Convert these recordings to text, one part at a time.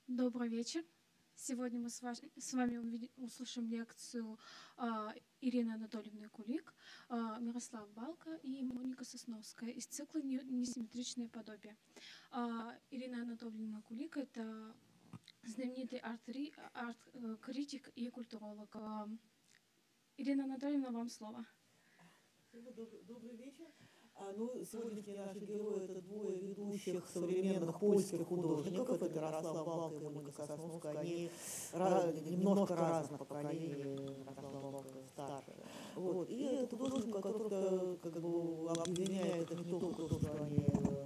Добрый вечер. Сегодня мы с вами услышим лекцию Ирины Анатольевны Кулик, Мирослав Балка и Моника Сосновская из цикла «Несимметричное подобие». Ирина Анатольевна Кулик — это знаменитый арт-критик и культуролог. Ирина Анатольевна, вам слово. Добрый вечер. Сегодняшние наши герои — это двое ведущих современных польских художников. Это Мирослав Балка и Моника Сосновская. Они немножко разных поколений, Мирослав Балка старше. И это художники, которых объединяет это не только то, что они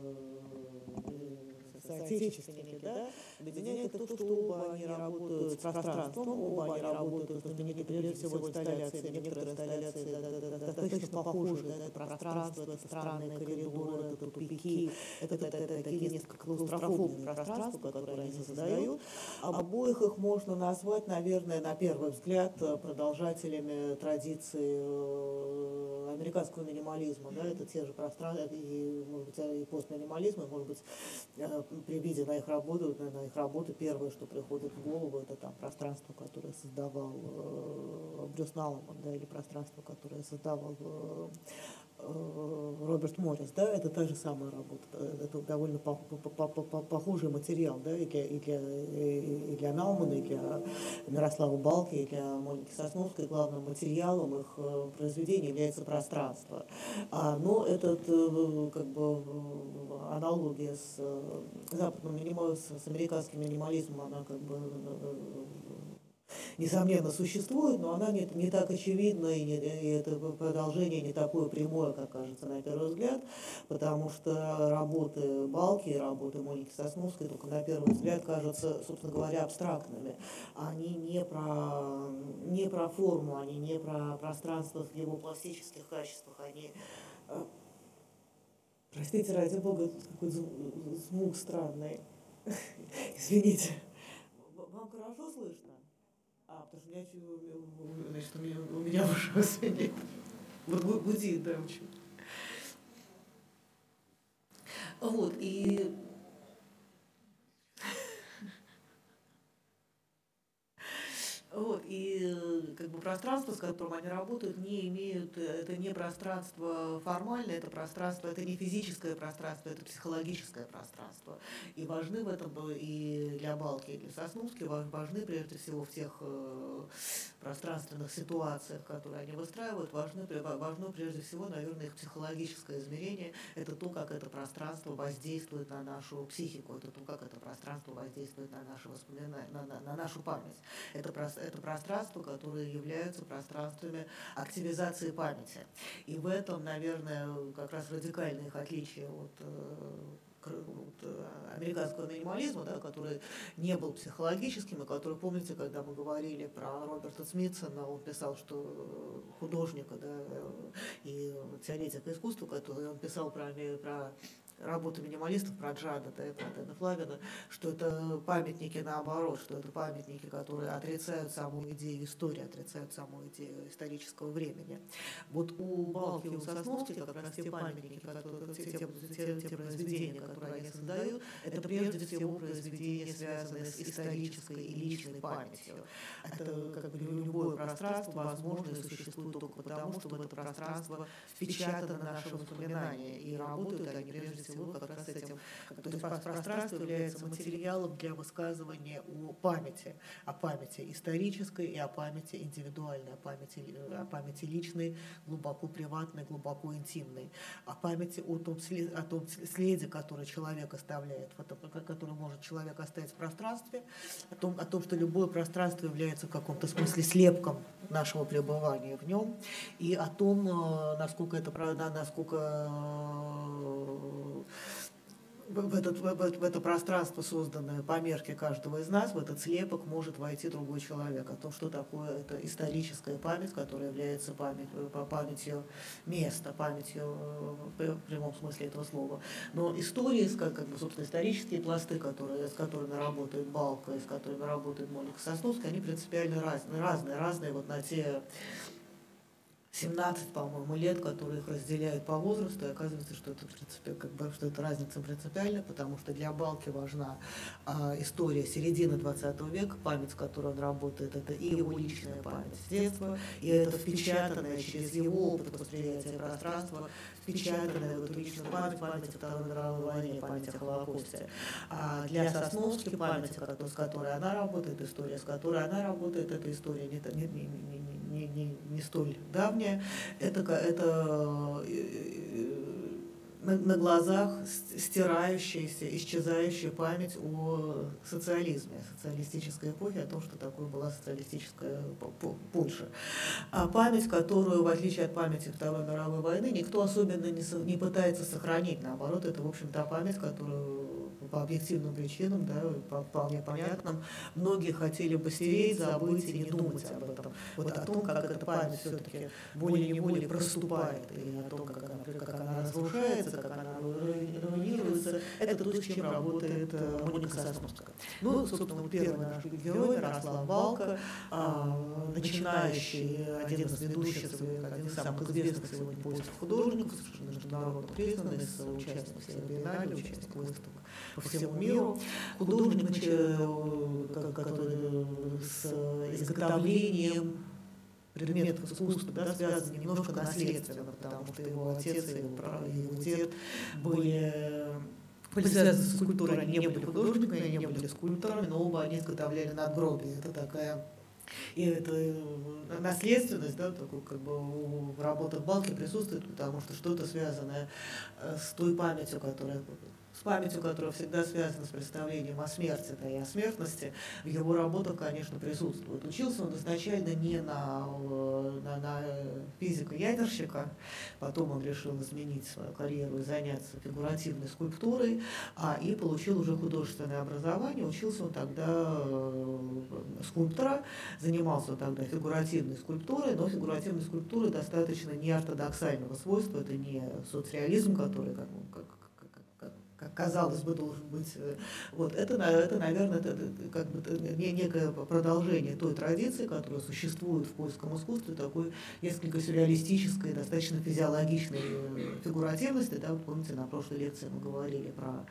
соотечественники, да, объединяет это то, что оба они работают с пространством, оба они работают знамениты прежде всего инсталляциями, некоторые инсталляции достаточно похожи, да, это пространство, это странные коридоры, это тупики, это такие несколько клаустрофобные пространства, которые они создают. Обоих их можно назвать, наверное, на первый взгляд, продолжателями традиции американского минимализма, да, это те же пространства, и, может быть, и постминимализма, может быть, при виде на их работы первое, что приходит в голову, это там пространство, которое создавал Брюс Наллман, да, или пространство, которое создавал Роберт Моррис, да, это та же самая работа, это довольно похожий материал, да, и для Налмана, и для Мирослава Балки, и для Моники Сосновской главным материалом их произведения является пространство. Но этот, аналогия с западным минимализмом, с американским минимализмом, она несомненно существует, но она не так очевидна, и это продолжение не такое прямое, как кажется на первый взгляд, потому что работы Балки и работы Моники Сосновской только на первый взгляд кажутся, собственно говоря, абстрактными. Они не про форму, они не про пространство в его пластических качествах, они... Простите, ради бога, какой-то звук странный. Извините. Вам хорошо слышно? Потому что у меня в ушах звенит. Гудит, да, очень. Пространство, с которым они работают, это не пространство формальное, это не физическое пространство, это психологическое пространство. И важны в этом и для Балки, и для Сосновской, важны прежде всего в тех пространственных ситуациях, которые они выстраивают, важно прежде всего, наверное, их психологическое измерение, это то, как это пространство воздействует на нашу психику, это то, как это пространство воздействует на наши воспоминания, на нашу память. Это пространство, которое является пространствами активизации памяти. И в этом, наверное, как раз радикальное их отличие от американского минимализма, да, который не был психологическим, и который, помните, когда мы говорили про Роберта Смитсона, он писал, что художника, да, и теоретика искусства, который он писал про работы минималистов, про Джада, да, и про Дэна Флавина, что это памятники наоборот, что это памятники, которые отрицают саму идею истории, отрицают саму идею исторического времени. Вот у Балки и у Сосновской как раз те памятники, те произведения, которые они создают, это прежде всего произведения, связанные с исторической и личной памятью. Это любое пространство возможно и существует только потому, что в это пространство впечатано наше воспоминание, и работают они прежде всего как раз с этим. То есть пространство является материалом для высказывания о памяти исторической и о памяти индивидуальной, о памяти личной, глубоко приватной, глубоко интимной, о памяти о том следе, который человек оставляет, который может человек оставить в пространстве, о том, что любое пространство является в каком-то смысле слепком нашего пребывания в нем, и о том, насколько в это пространство, созданное по мерке каждого из нас, в этот слепок может войти другой человек. О том, что такое это историческая память, которая является памятью места, памятью в прямом смысле этого слова. Но истории, собственно, исторические пласты, с которыми работает Балка и с которыми работает Моника Сосновская, они принципиально разные вот на те 17, по-моему, лет, которые их разделяют по возрасту, и оказывается, что это, что это разница принципиальная, потому что для Балки важна история середины 20 века, память, с которой он работает, это и его личная память с детства, и это впечатанное через его опыт восприятия пространства, впечатанная в эту личную память, память о Второй мировой войне, память о Холокосте. А для Сосновски память, с которой она работает, история, с которой она работает, эта история не столь давняя, это на глазах стирающаяся, исчезающая память о социализме, о социалистической эпохе, о том, что такое была социалистическая Польша. А память, которую, в отличие от памяти Второй мировой войны, никто особенно не пытается сохранить. Наоборот, это, в общем, та память, которую по объективным причинам, да, по вполне понятным, многие хотели бы стереть, забыть и не думать об этом. Вот о том, как эта память все-таки более-неволее проступает, и о том, как она разрушается, как она руинируется, это то, с чем работает Моника Сосновская. Ну, собственно, первый наш герой, Мирослав Балка, начинающий, один из ведущих, один из самых известных сегодня польских художников, совершенно международно признанный, участник всех биеннале, участник выставок по всему миру, художник, который с изготовлением предметов искусства, да, связан немножко наследственно, потому что его отец и его дед были связаны с скульптурой, они не были художниками, они не были скульпторами, но оба они изготовляли надгробия. Это такая... И эта наследственность, да, такой, как бы, в работах Балки присутствует, потому что что-то связанное с той памятью, которая всегда связана с представлением о смерти, да, и о смертности, в его работах, конечно, присутствует. Учился он изначально не на физика-ядерщика, потом он решил изменить свою карьеру и заняться фигуративной скульптурой, и получил уже художественное образование. Учился он тогда скульптора, занимался тогда фигуративной скульптурой, но фигуративной скульптурой достаточно неортодоксального свойства, это не соцреализм, который казалось бы, должен быть. Вот это, наверное, это как бы некое продолжение той традиции, которая существует в польском искусстве, такой несколько сюрреалистической, достаточно физиологичной фигуративности. Да, вы помните, на прошлой лекции мы говорили про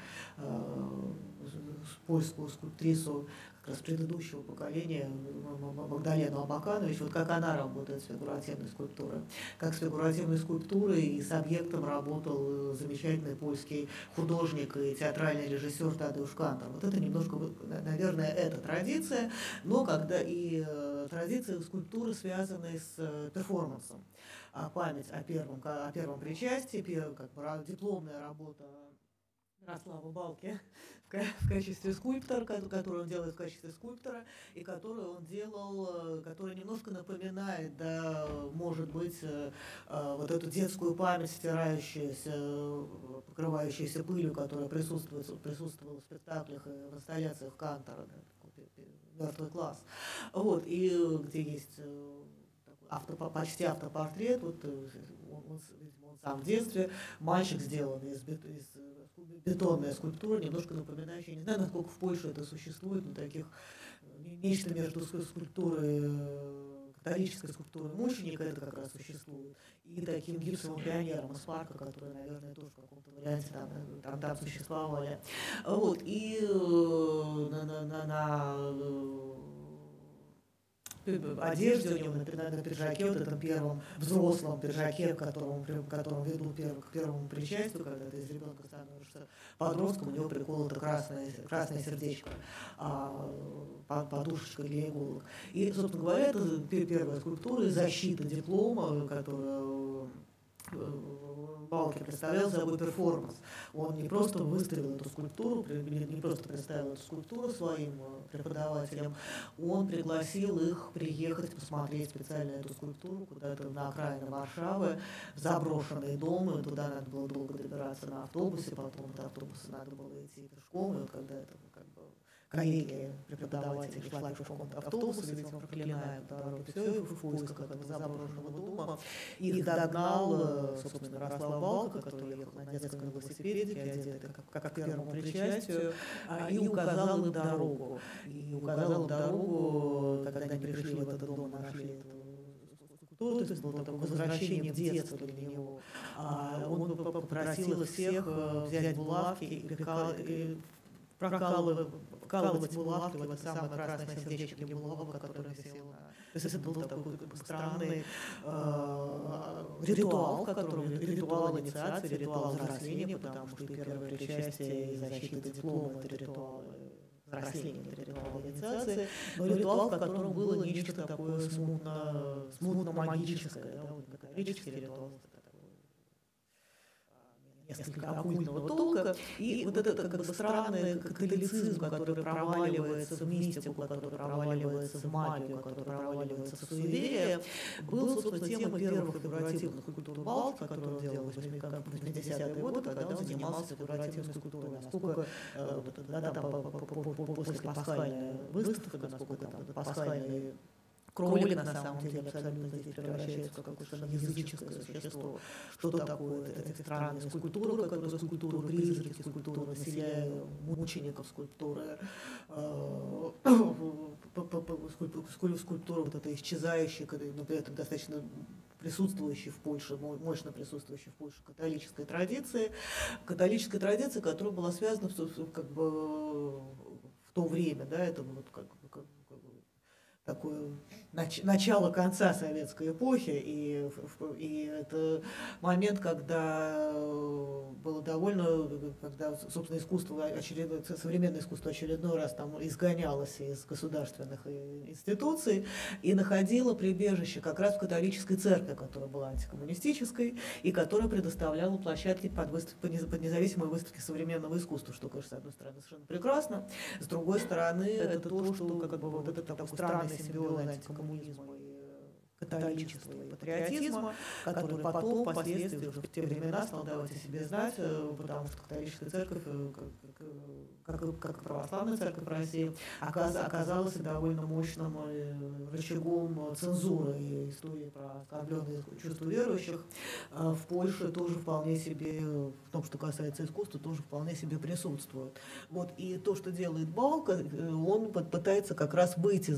польскую скульптрису как раз предыдущего поколения Магдалену Абаканович, вот как она работает с фигуративной скульптурой. Как с фигуративной скульптурой и с объектом работал замечательный польский художник и театральный режиссер Тадeusz Kantor. Вот это немножко, наверное, эта традиция, но когда и традиция скульптуры, связанные с перформансом. Память о первом причастии, дипломная работа Мирослава Балки в качестве скульптора, которую он делает в качестве скульптора, и которую он делал, которая немножко напоминает, да, может быть, вот эту детскую память, стирающуюся, покрывающуюся пылью, которая присутствовала в спектаклях и в инсталляциях Кантора, да, такой мертвый класс. Вот, и где есть почти автопортрет, вот он сам в детстве, мальчик, сделанный из бетонная скульптура, немножко напоминающая, не знаю, насколько в Польше это существует, но таких, нечто между скульптурой, католической скульптурой мученика, это как раз существует, и таким гипсовым пионером из парка, которые, наверное, тоже в каком-то варианте там существовали. Вот, и одежде у него на пиджаке, вот этом первом взрослом пиджаке, к которому ведут к первому причастию, когда ты из ребенка становишься подростком, у него приколото красное сердечко, подушечка для иголок. И, собственно говоря, это первая скульптура, защита диплома, которую Балки представлял собой перформанс. Он не просто выставил эту скульптуру, не просто представил эту скульптуру своим преподавателям, он пригласил их приехать посмотреть специально эту скульптуру куда-то на окраины Варшавы, в заброшенные дома, и туда надо было долго добираться на автобусе, потом от автобуса надо было идти пешком, и вот когда это как бы коллегия преподавателей шла пешком от автобуса, видимо, проклиная дороги, все в поисках этого заброшенного дома. Их догнал, собственно, Мирослав Балка, который ехал на детском велосипеде, одетый как к первому причастию, и указал им дорогу. Когда они пришли в этот дом, нашли эту скульптуру, то есть было такое возвращение в детство для него. Он попросил всех взять булавки и вкалывать булавки в это самое красное сердечко булавок, которое висело. То есть это был такой странный ритуал, ритуал инициации, ритуал взросления, потому что и первое причастие, и защита диплома – это ритуалы взросления, это ритуал инициации, но ритуал, в котором было нечто такое смутно-магическое, да, вот метафорический ритуал, несколько оккультного толка, и вот этот как бы странный католицизм, который проваливается в мистику, который проваливается в магию, который проваливается в суеверие, был, собственно, темой первых фигуративных скульптур Балки, которые он делал в 80-е годы, когда он занимался фигуративной скульптурой. Насколько после пасхальной выставки, насколько там пасхальный кролик на самом деле абсолютно здесь превращается в какое-то языческое существо. Что такое эти странные скульптуры, которые скульптуры, призраки скульптуры, населяя мучеников скульптуры, скульптуры вот это исчезающие, но при этом достаточно присутствующей в Польше, мощно присутствующей в Польше католической традиции, которая была связана как бы в то время, да, это вот как бы такое начало конца советской эпохи, и это момент, когда было довольно, когда, собственно, современное искусство очередной раз там изгонялось из государственных институций и находило прибежище как раз в католической церкви, которая была антикоммунистической и которая предоставляла площадки под независимые выставки современного искусства, что, конечно, с одной стороны, совершенно прекрасно, с другой стороны, это то, что как бы вот это такой странный симбиоз антикоммунизма и католичества и патриотизма, который потом, впоследствии, уже в те времена стал давать о себе знать, потому что католическая церковь, как православная церковь России, оказалась довольно мощным рычагом цензуры и истории про оскорбленные чувства верующих в Польше тоже вполне себе, в том, что касается искусства, тоже вполне себе присутствует. Вот, и то, что делает Балка, он пытается как раз выйти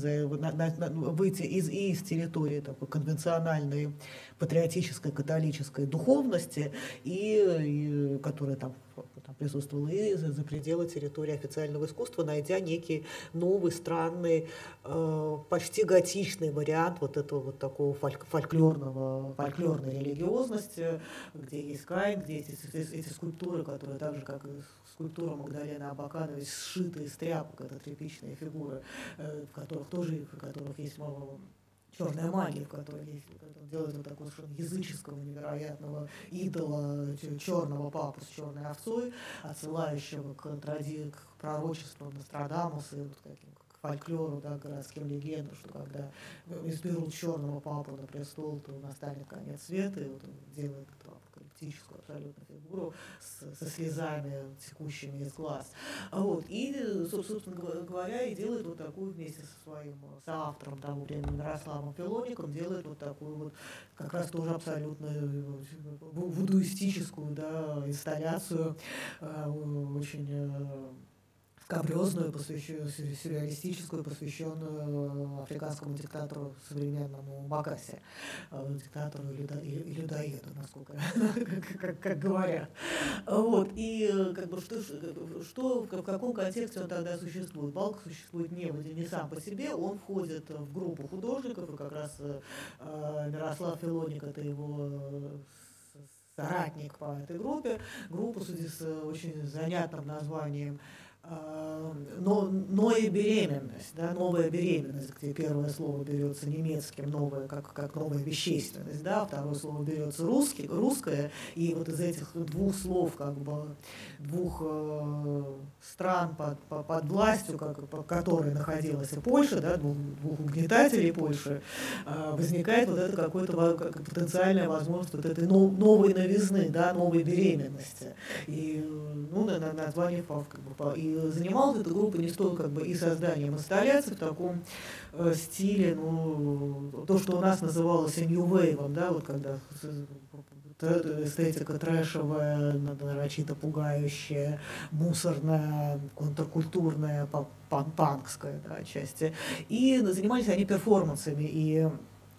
из территории такой конвенциональной патриотической католической духовности, и которая там присутствовала и за пределы территории официального искусства, найдя некий новый, странный, почти готичный вариант вот этого вот такого фольклорной религиозности, где есть Каин, где эти скульптуры, которые так же, как и скульптура Магдалены Абакановой, сшиты из тряпок, это тряпичные фигуры, в которых есть черная магия, в которой делает вот такого языческого невероятного идола черного папу с черной овцой, отсылающего к пророчеству Нострадамуса и вот к фольклору, да, городским легендам, что когда изберут черного папу на престол, то настанет конец света, и вот он делает эту апокалиптическую абсолютно фигуру со слезами, текущими из глаз. Вот. И, собственно говоря, и делает вот такую вместе со своим соавтором того времени Мирославом Филоником, делает вот такую вот как раз тоже абсолютно вудуистическую, да, инсталляцию, очень скабрёзную, сюрреалистическую, посвященную африканскому диктатору современному Бакасе, диктатору и людоеду, насколько как говорят. Вот. И как бы в каком контексте он тогда существует? Балка существует не сам по себе, он входит в группу художников, и как раз Мирослав Филоник — это его соратник по этой группе. Группа с очень занятным названием «Но и беременность», да, новая беременность, где первое слово берется немецким, новое, как новая вещественность, да, второе слово берется русское, и вот из этих двух слов, как бы двух стран под властью, которой находилась и Польша, да, двух угнетателей Польши, возникает вот это какое-то потенциальная возможность вот этой новой новизны, да, новой беременности. И название и занималась эта группа не столько как бы и созданием инсталляций в таком стиле, то, что у нас называлось New Wave, да, вот когда эстетика трэшевая, нарочито пугающая, мусорная, контркультурная, панкская, да, отчасти. И занимались они перформансами, и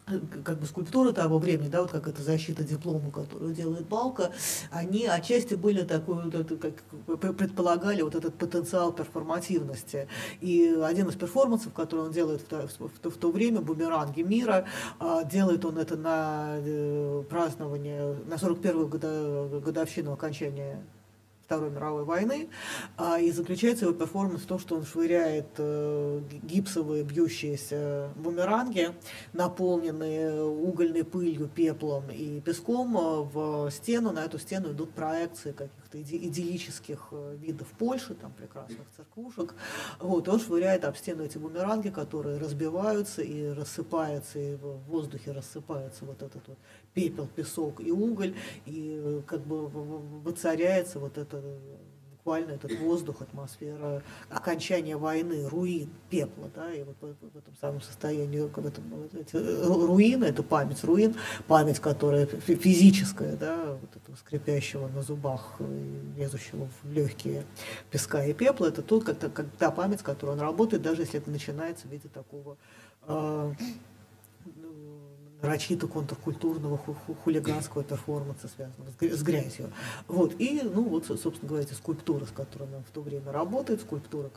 как бы скульптуры того времени, да, вот как эта защита диплома, которую делает Балка, они отчасти были такой, вот это, как предполагали вот этот потенциал перформативности. И один из перформансов, который он делает в то время, «Бумеранги мира», делает он это на празднование, на 41-ю годовщину окончания Второй мировой войны, и заключается его перформанс в том, что он швыряет гипсовые бьющиеся бумеранги, наполненные угольной пылью, пеплом и песком, в стену. На эту стену идут проекции каких-то идиллических видов Польши, там прекрасных церквушек. Вот, и он швыряет об стену эти бумеранги, которые разбиваются и рассыпаются, и в воздухе рассыпается вот этот вот пепел, песок и уголь, и как бы воцаряется вот это буквально этот воздух, атмосфера окончания войны, руин, пепла, да, и вот в этом самом состоянии, руины, это память руин, память, которая физическая, да, вот этого скрипящего на зубах, лезущего в легкие песка и пепла, это та память, с которой он работает, даже если это начинается в виде такого нарочито контркультурного хулиганского перформанса, связанного с грязью. Вот. И, ну, вот, собственно говоря, эти скульптуры, с которыми он в то время работает, скульптуры,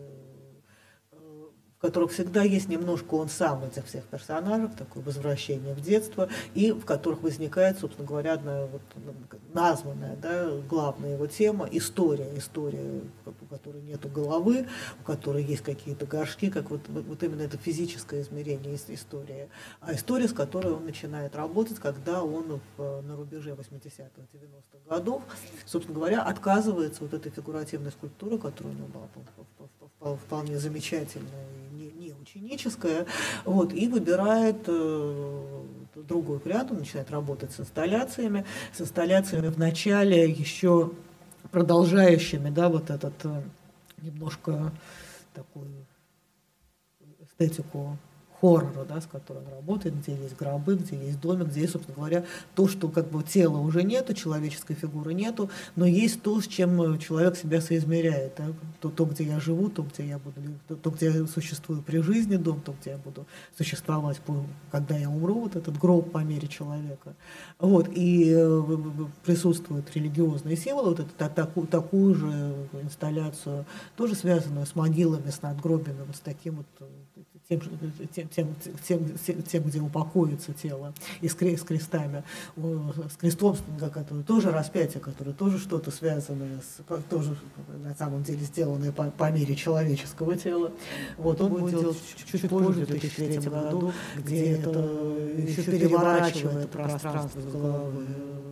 в которых всегда есть немножко он сам, этих всех персонажей, такое возвращение в детство, и в которых возникает, собственно говоря, одна вот названная, да, главная его тема — история, у которой нету головы, у которой есть какие-то горшки, как вот именно это физическое измерение есть история. А история, с которой он начинает работать, когда он на рубеже 80-х, 90-х годов, собственно говоря, отказывается от этой фигуративной скульптуры, которая у него была вполне замечательная и не ученическая, вот, и выбирает другой вариант. Он начинает работать с инсталляциями в начале еще продолжающими, да, вот этот немножко такую эстетику хоррора, да, с которой он работает, где есть гробы, где есть домик, где есть, собственно говоря, то, что как бы тела уже нету, человеческой фигуры нету, но есть то, с чем человек себя соизмеряет. Да? То, где я живу, то, где я буду, то, где я существую при жизни, дом, то, где я буду существовать, когда я умру, вот этот гроб по мере человека. Вот, и присутствуют религиозные символы, вот это, такую же инсталляцию, тоже связанную с могилами, с надгробиями, вот с таким вот тем, где упокоится тело, и с крестами, с крестом, который тоже распятие, которое тоже что-то связанное, тоже на самом деле сделанное по мере человеческого тела. Вот, он будет делать чуть позже, в 2003 году, где это еще переворачивает пространство с головы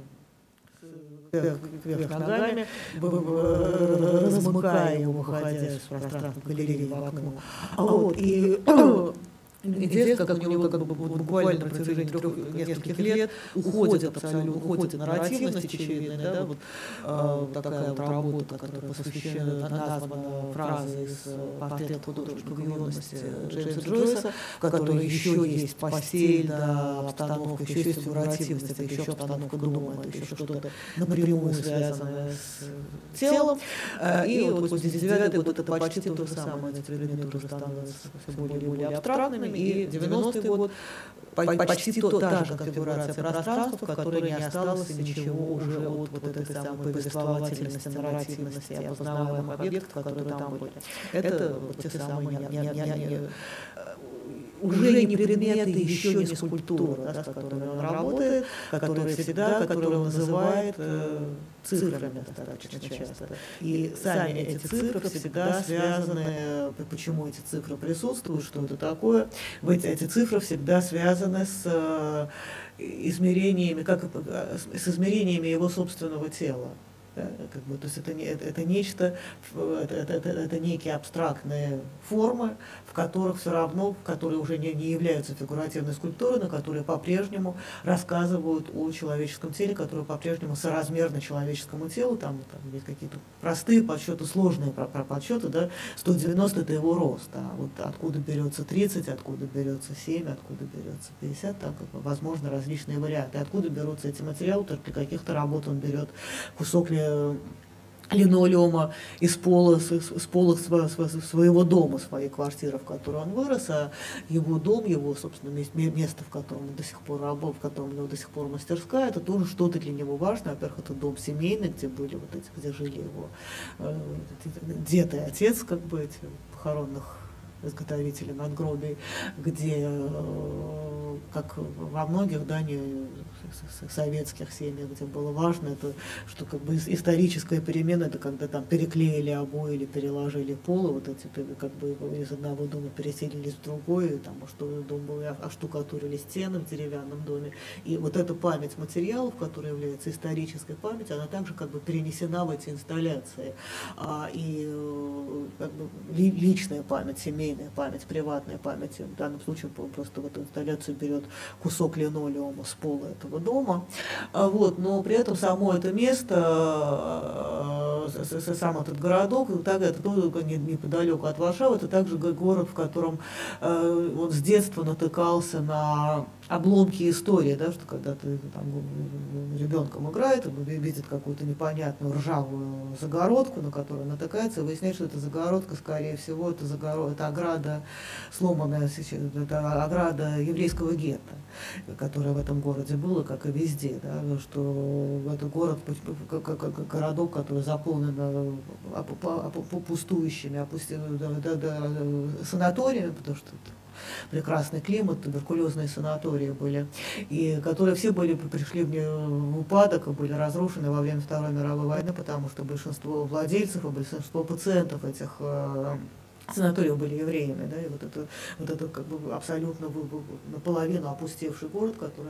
вверх ногами, размыкая его, выходя из пространства галереи в окно. Вот, и интересно, как у него как бы буквально на протяжении нескольких лет уходит нарративность очевидная, да, вот такая вот работа, которая посвящена, названа фразой из портрета художника юности Джеймса Джойса, в которой еще есть постель, да, обстановка, еще есть фигуративность, это еще обстановка дома, это еще что-то напрямую связанное с телом. И вот 89-й год — это почти то же самое, эти предметы уже становятся все более и более абстрактными, и 90-й год почти та же конфигурация пространства, в которой не осталось ничего уже от вот этой самой повествовательности, нарративности и опознаваемых объектов, которые там были. Это вот те самые уже не предметы, еще не скульптуры, да, с которыми он работает, которые он называет цифрами достаточно часто. И сами эти цифры всегда связаны, почему эти цифры присутствуют, что это такое, эти цифры всегда связаны с измерениями, с измерениями его собственного тела. Да, как бы, то есть это нечто, это некие абстрактные формы, которые уже не являются фигуративной скульптурой, но которые по-прежнему рассказывают о человеческом теле, которые по-прежнему соразмерны человеческому телу. Там есть какие-то простые подсчеты, сложные подсчеты, да, 190 — это его рост, а вот откуда берется 30, откуда берется 7, откуда берется 50, там как бы возможны различные варианты. Откуда берутся эти материалы, только для каких-то работ он берет кусок линолеума из пола своего дома, своей квартиры, в которой он вырос, а его дом, его, собственно, место, в котором он до сих пор работает, в котором у него до сих пор мастерская, это тоже что-то для него важное. Во-первых, это дом семейный, где были вот эти, где жили его дед и отец, как бы эти похоронных изготовителей надгробий, где, как во многих, да, советских семьях, где было важно, это что как бы историческая перемена, это когда там переклеили обои или переложили полы, вот эти как бы из одного дома переселились в другой, там, что дом был, оштукатурили стены в деревянном доме. И вот эта память материалов, которая является исторической памятью, она также как бы перенесена в эти инсталляции. И как бы личная память, семейная память, приватная память, в данном случае просто в эту инсталляцию берет кусок линолеума с пола этого дома. Вот, но при этом само это место, сам этот городок, это тоже неподалеку от Варшавы, это также город, в котором он с детства натыкался на обломки истории, да, что когда ты там ребенком играет, он видит какую-то непонятную ржавую загородку, на которую натыкается, и выясняет, что эта загородка, скорее всего, это ограда сломанная, это ограда еврейского гетто, которая в этом городе была, как и везде, да, что это город, городок, который заполнен пустующими санаториями, потому что прекрасный климат, туберкулезные санатории были, и которые все пришли в упадок и были разрушены во время Второй мировой войны, потому что большинство владельцев и большинство пациентов этих санаториев были евреями, да, и вот это как бы абсолютно наполовину опустевший город, который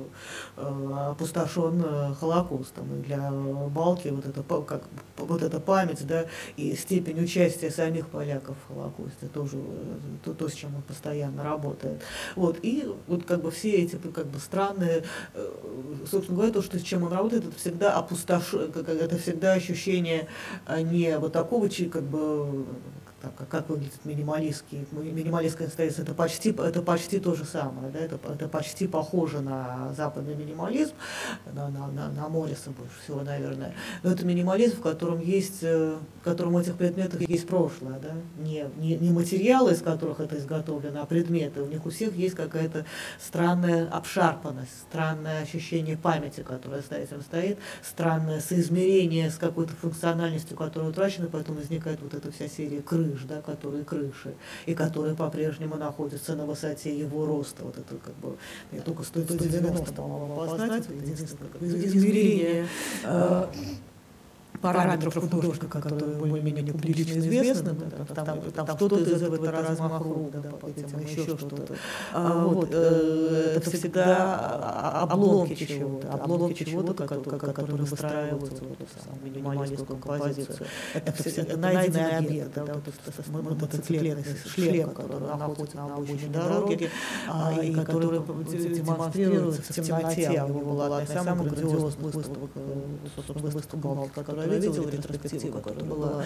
опустошен Холокостом. И для Балки вот эта память, да, и степень участия самих поляков в Холокосте тоже то, с чем он постоянно работает. Вот, и вот как бы все эти как бы странные, собственно говоря, то, что с чем он работает, это всегда это всегда ощущение не вот такого, как бы, как выглядит минималистская инсталляция, это почти то же самое, да, это почти похоже на западный минимализм, на Морриса больше всего, наверное, но это минимализм, в котором в котором у этих предметов есть прошлое, да, не материалы, из которых это изготовлено, а предметы, у них у всех есть какая-то странная обшарпанность, странное ощущение памяти, которое за этим стоит, странное соизмерение с какой-то функциональностью, которая утрачена, поэтому возникает вот эта вся серия крыш, да, которые крыши, и которые по-прежнему находятся на высоте его роста. Вот это как бы, я только 190 могу опознать, это единственное измерение параметров художника, которые более-менее публично известны, да, там что-то из этого размах рук, да, еще что-то. Вот, это всегда обломки чего-то, которые выстраиваются в эту самую минималистскую композицию. Это найденный объект, да, мотоциклетный шлем, который находится на обочине дороги, и который демонстрируется в темноте. У него была одна из самых грандиозных выставок, собственно, которая я видела ретроспективу, которая была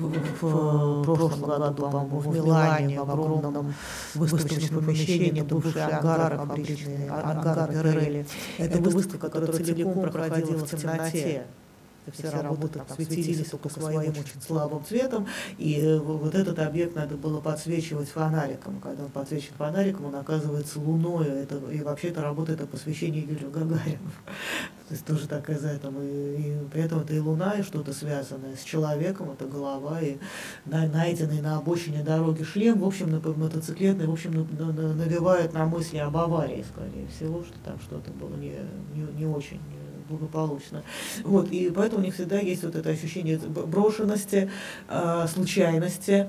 в прошлом году, по-моему, в Милане, в огромном выставочном помещении, бывший ангар, фабричный ангар Пирелли. Это выставка, которая целиком проходила в темноте. Все работы там светились только своим очень слабым цветом, и вот этот объект надо было подсвечивать фонариком. Когда он подсвечен фонариком, он оказывается луной, и вообще эта работа — это посвящение Юрию Гагарину. То есть тоже такая за этим, и при этом это и луна, и что-то связанное с человеком, это голова, и найденный на обочине дороги шлем, в общем, мотоциклетный, в общем, навевает на мысли об аварии, скорее всего, что там что-то было не очень благополучно. Вот, и поэтому у них всегда есть вот это ощущение брошенности, случайности,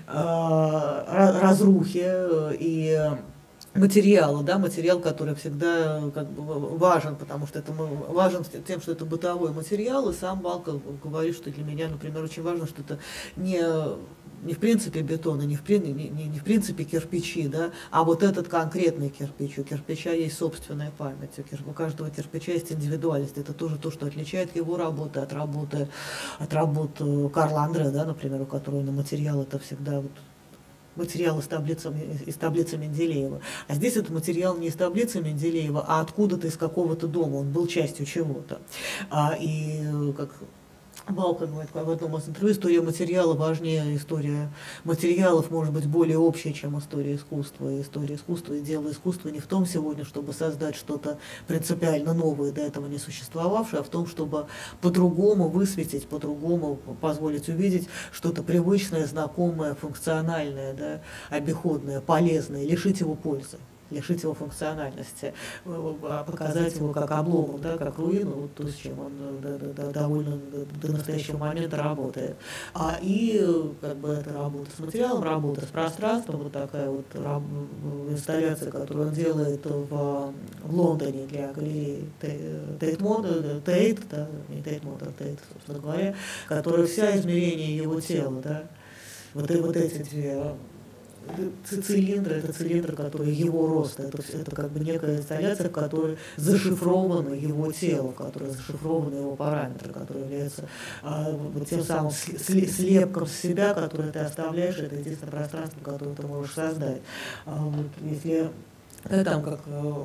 разрухи и материала, да, материал, который всегда как бы важен, потому что это важен тем, что это бытовой материал, и сам Балка говорит, что для меня, например, очень важно, что это не в принципе бетон, не в принципе кирпичи, да, а вот этот конкретный кирпич. У кирпича есть собственная память, у каждого кирпича есть индивидуальность. Это тоже то, что отличает его работы от работы Карла Андре, да, например, у которого на материал это всегда вот материал из таблицы Менделеева. А здесь это материал не из таблицы Менделеева, а откуда-то из какого-то дома. Он был частью чего-то. И как Балка говорит в одном из интервью, история материала важнее, история материалов может быть более общая, чем история искусства. И история искусства и дело искусства не в том сегодня, чтобы создать что-то принципиально новое, до этого не существовавшее, а в том, чтобы по-другому высветить, по-другому позволить увидеть что-то привычное, знакомое, функциональное, да, обиходное, полезное, лишить его пользы, лишить его функциональности, показать его как обломок, да, как руину, вот то, с чем он довольно до настоящего момента работает. И как бы это работа с материалом, работа с пространством, вот такая вот инсталляция, которую он делает в Лондоне для галереи Тейт, да, не Тейт Мод, а Тейт, собственно говоря, которая вся измерение его тела, да, вот эти две цилиндры, это цилиндр, который его рост, это как бы некая инсталляция, в которой зашифровано его тело, в которой зашифрованы его параметры, которые являются тем самым слепком себя, который ты оставляешь, это единственное пространство, которое ты можешь создать. Если там как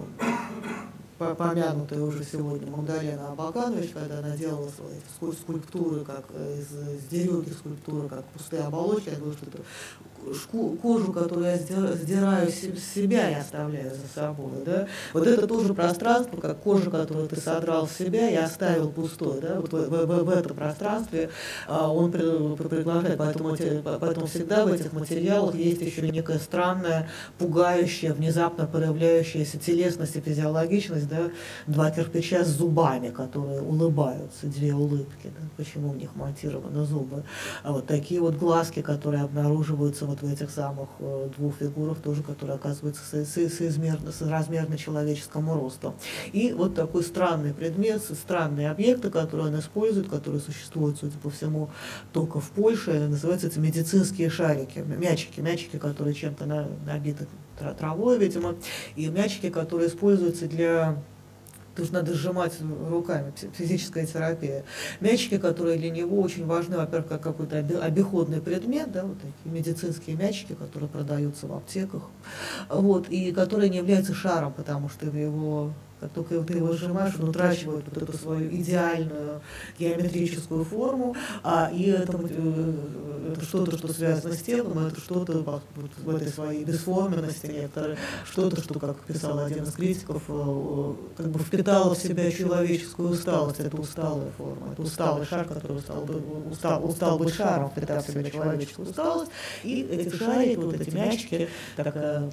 помянутая уже сегодня Магдалена Абаканович, когда она делала свои скульптуры, как из деревьев скульптуры, как пустые оболочки, я говорю, что это кожу, которую я сдираю с себя и оставляю за собой, да? Вот это тоже пространство, как кожа, которую ты содрал с себя и оставил пустой, да? Вот в этом пространстве он приглашает, поэтому всегда в этих материалах есть еще некая странная, пугающая, внезапно проявляющаяся телесность и физиологичность, да? Два кирпича с зубами, которые улыбаются, две улыбки, да? Почему в них монтированы зубы? Вот такие вот глазки, которые обнаруживаются вот в этих самых двух фигурах, тоже, которые оказываются соразмерны человеческому росту. И вот такой странный предмет, странные объекты, которые он использует, которые существуют, судя по всему, только в Польше, называются это медицинские шарики, мячики, которые чем-то набиты травой, видимо, и мячики, которые используются для... Тут надо сжимать руками, физическая терапия. Мячики, которые для него очень важны, во-первых, как какой-то обиходный предмет, да, вот такие медицинские мячики, которые продаются в аптеках, вот, и которые не являются шаром, потому что его... Как только ты его сжимаешь, он утрачивает вот эту свою идеальную геометрическую форму, и это что-то, что связано с телом, это что-то вот в этой своей бесформенности некоторые, что-то, что, как писал один из критиков, как бы впитало в себя человеческую усталость, это усталая форма, это усталый шар, который устал быть шаром, впитав в себя человеческую усталость, и эти шарики, вот эти мячики, такая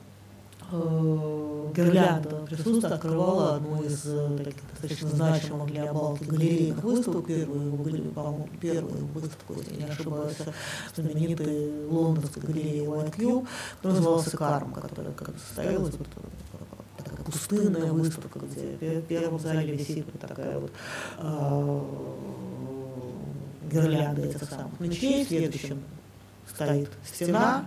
гирлянда присутствия открывала одну из таких достаточно значимых для Балки галерейных выставок, первую выставку, если не ошибаюсь, знаменитой лондонской галереи White Cube, которая называлась «Карм», которая состоялась такая пустынная выставка, где в первом зале висит вот такая вот гирлянда этих самых мечей, в следующем стоит стена,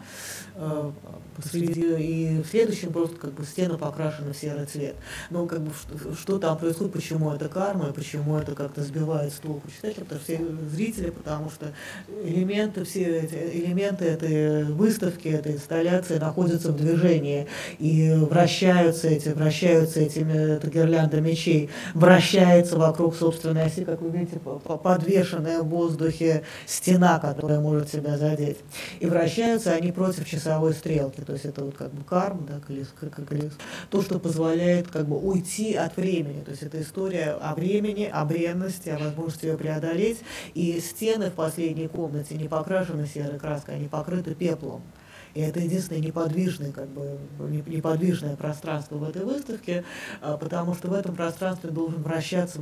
и в следующем просто как бы стены покрашены в серый цвет. Но как бы что там происходит, почему это карма, и почему это как-то сбивает с толку читать, потому что все зрители, потому что все эти элементы этой выставки, этой инсталляции находятся в движении и вращаются эти гирлянда мечей, вращается вокруг собственной оси, как вы видите, подвешенная в воздухе стена, которая может себя задеть. И вращаются они против часовой стрелки. То есть это вот как бы карма, да, колесо, то, что позволяет как бы уйти от времени. То есть это история о времени, о бренности, о возможности ее преодолеть. И стены в последней комнате не покрашены серой краской, они покрыты пеплом. И это единственное неподвижное пространство в этой выставке, потому что в этом пространстве должен вращаться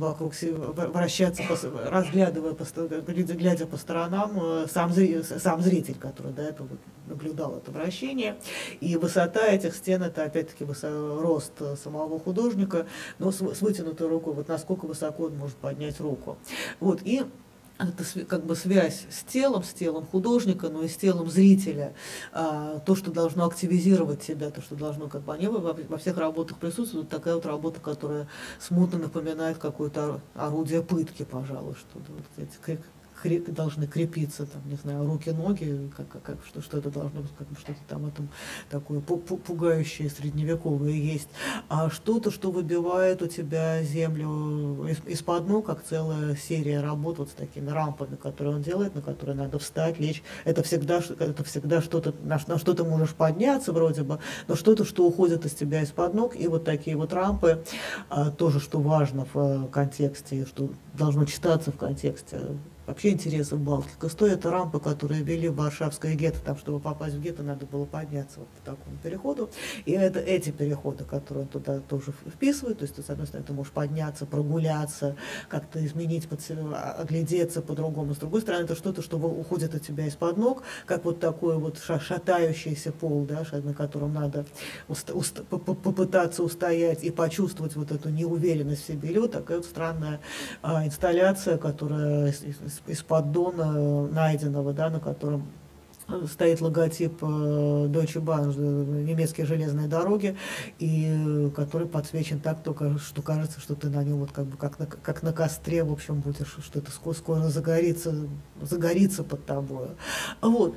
глядя по сторонам, сам зритель, который до этого наблюдал это вращение. И высота этих стен, это опять-таки рост самого художника, но с вытянутой рукой, вот насколько высоко он может поднять руку. Вот, и это как бы связь с телом художника, но и с телом зрителя, то, что должно активизировать себя, то, что должно, как бы, они во всех работах присутствуют, такая вот работа, которая смутно напоминает какое-то орудие пытки, пожалуй, что вот эти должны крепиться, там, не знаю, руки, ноги, что это должно быть, что-то там этом такое пугающее средневековое есть, а что-то, что выбивает у тебя землю из-под ног, как целая серия работ вот с такими рампами, которые он делает, на которые надо встать, лечь. Это всегда что-то, на что ты можешь подняться вроде бы, но что-то, что уходит из тебя из-под ног, и вот такие вот рампы, тоже, что важно в контексте, что должно читаться в контексте вообще интересов Балтика. Это рампы, которые вели в Варшавское гетто. Там, чтобы попасть в гетто, надо было подняться вот по такому переходу. И это эти переходы, которые он туда тоже вписывает. То есть, ты, с одной стороны, ты можешь подняться, прогуляться, как-то изменить под себя, оглядеться по-другому. С другой стороны, это что-то, что уходит от тебя из-под ног, как вот такой вот шатающийся пол, да, на котором надо попытаться устоять и почувствовать вот эту неуверенность в себе. Или вот такая вот странная инсталляция, которая из поддона найденного, да, на котором стоит логотип Deutsche Bahn, немецкие железные дороги, и который подсвечен так, только что кажется, что ты на нем вот как на костре, в общем, будешь, что это скоро загорится под тобой. Вот.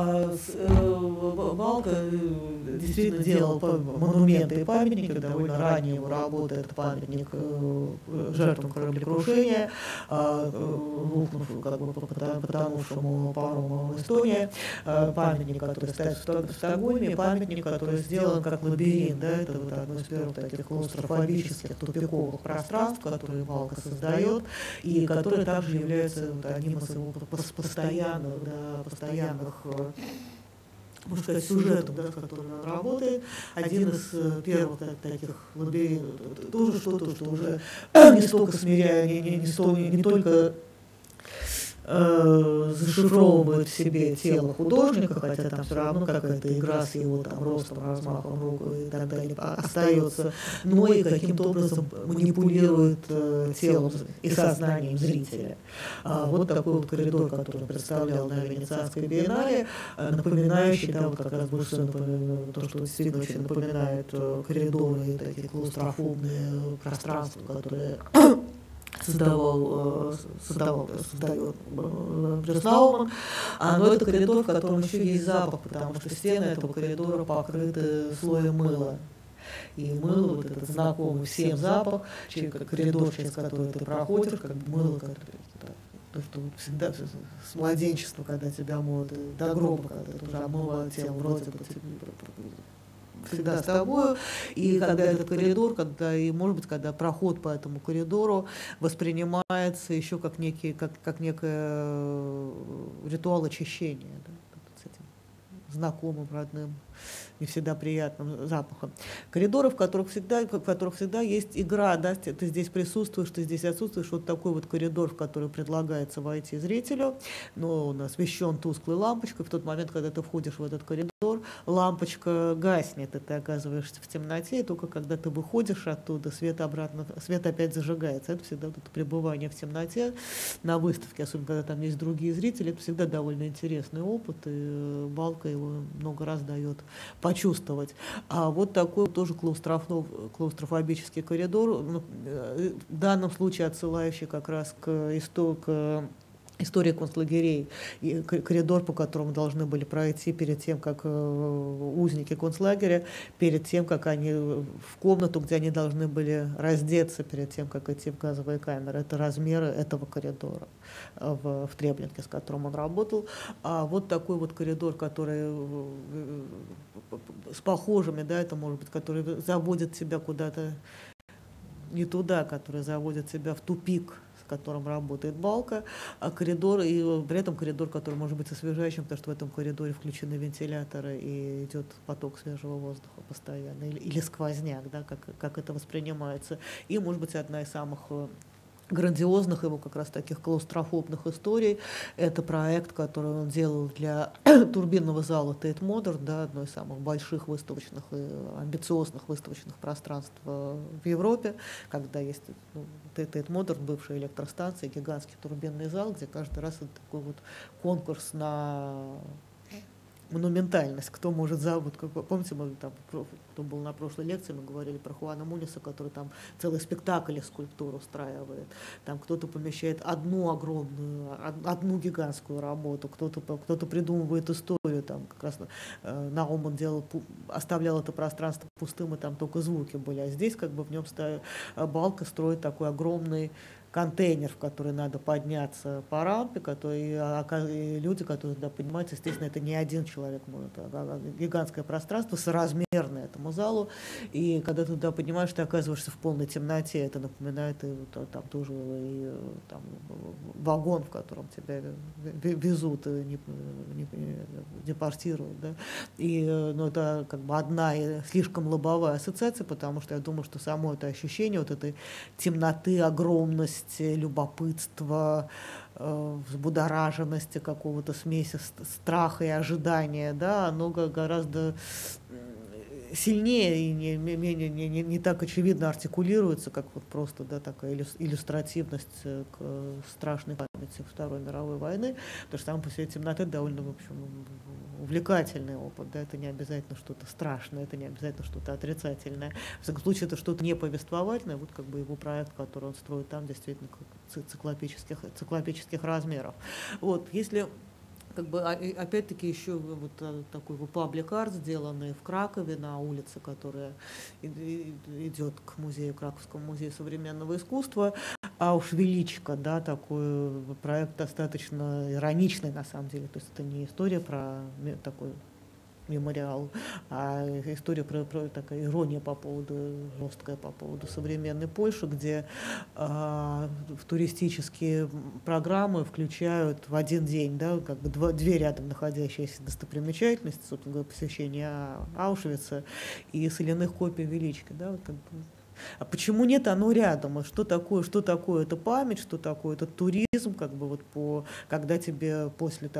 Балка действительно делал монументы и памятники, довольно ранее его работа, это памятник жертвам кораблекрушения, потонувшему парому в Эстонии, памятник, который стоит в Стокгольме, памятник, который сделан как лабиринт, да, это вот одно из первых таких клаустрофобических тупиковых пространств, которые Балка создает, и который также является вот одним из его постоянных, можно сказать, сюжетов, да, с которыми он работает. Один из первых таких лабиринтов, тоже что-то, что уже не столько не только зашифровывает в себе тело художника, хотя там все равно какая-то игра с его там ростом, размахом рук и так далее остается, но и каким-то образом манипулирует телом и сознанием зрителя. Вот такой вот коридор, который он представлял на Венецианской биеннале, напоминающий, да, вот как раз больше то, что действительно очень напоминает коридоры, такие клаустрофобные пространства, которые создает Бреслауман. Но это коридор, в котором еще есть запах, потому что стены этого коридора покрыты слоем мыла. И мыло, вот этот знакомый всем запах, коридор, через который ты проходишь, как мыло, то, что всегда с младенчества, когда тебя моют, до гроба, когда ты уже обмывают тело, вроде бы всегда с тобой, и когда этот коридор, может быть, когда проход по этому коридору воспринимается еще как некий ритуал очищения, да, с этим знакомым, родным, не всегда приятным запахом. Коридоры, в которых всегда есть игра, да, ты здесь присутствуешь, ты здесь отсутствуешь, вот такой вот коридор, в который предлагается войти зрителю, но он освещен тусклой лампочкой, в тот момент, когда ты входишь в этот коридор, лампочка гаснет, и ты оказываешься в темноте, и только когда ты выходишь оттуда, свет опять зажигается. Это всегда вот это пребывание в темноте на выставке, особенно когда там есть другие зрители, это всегда довольно интересный опыт, и Балка его много раз дает почувствовать. А вот такой тоже клаустрофобический коридор, в данном случае отсылающий как раз к истории концлагерей, и коридор, по которому должны были пройти перед тем, как узники концлагеря, перед тем, как они в комнату, где они должны были раздеться, перед тем, как идти в газовые камеры. Это размеры этого коридора в Треблинке, с которым он работал. А вот такой вот коридор, который с похожими, да, это может быть, который заводит тебя куда-то не туда, который заводит тебя в тупик, в котором работает Балка, а коридор, и при этом коридор, который может быть освежающим, потому что в этом коридоре включены вентиляторы и идет поток свежего воздуха постоянно, или сквозняк, да, как это воспринимается. И, может быть, одна из самых грандиозных его как раз таких клаустрофобных историй. Это проект, который он делал для турбинного зала Tate Modern, да, одной из самых больших выставочных и амбициозных выставочных пространств в Европе, когда есть Tate Modern, бывшая электростанция, гигантский турбинный зал, где каждый раз это такой вот конкурс на монументальность, кто может забыть, помните, мы там, кто был на прошлой лекции, мы говорили про Хуана Муниса, который там целый спектакль из скульптур устраивает, там кто-то помещает одну огромную, одну гигантскую работу, кто-то придумывает историю, там как раз Науман оставлял это пространство пустым, и там только звуки были, а здесь как бы в нем Балка строит такой огромный контейнер, в который надо подняться по рампе, и люди, которые туда поднимаются, естественно, это не один человек, это гигантское пространство, соразмерное этому залу, и когда ты туда поднимаешься, ты оказываешься в полной темноте, это напоминает там тоже там, вагон, в котором тебя везут, депортируют, да? Но это как бы одна слишком лобовая ассоциация, потому что я думаю, что само это ощущение вот этой темноты, огромности, любопытства, взбудораженности, какого-то смеси страха и ожидания, да, оно гораздо сильнее и не так очевидно артикулируется, как вот просто, да, такая иллюстративность к страшной памяти Второй мировой войны, потому что сам по себе темнота довольно, в общем, увлекательный опыт, да, это не обязательно что-то страшное, это не обязательно что-то отрицательное. В всяком случае, это что-то не повествовательное, вот как бы его проект, который он строит там, действительно циклопических размеров. Вот, если как бы, опять-таки, еще вот такой паблик арт, сделанный в Кракове на улице, которая идет к музею, Краковскому музею современного искусства, Аушвеличка, да, такой проект достаточно ироничный на самом деле, то есть это не история про такой мемориал, а история про такая ирония жесткая по поводу современной Польши, где в туристические программы включают в один день, да, как бы две рядом находящиеся достопримечательности, собственно говоря, посещение Аушвица и соляных копий Велички, да, вот как бы. А почему нет, оно рядом? Что такое это память, что такое это туризм, как бы вот когда тебе после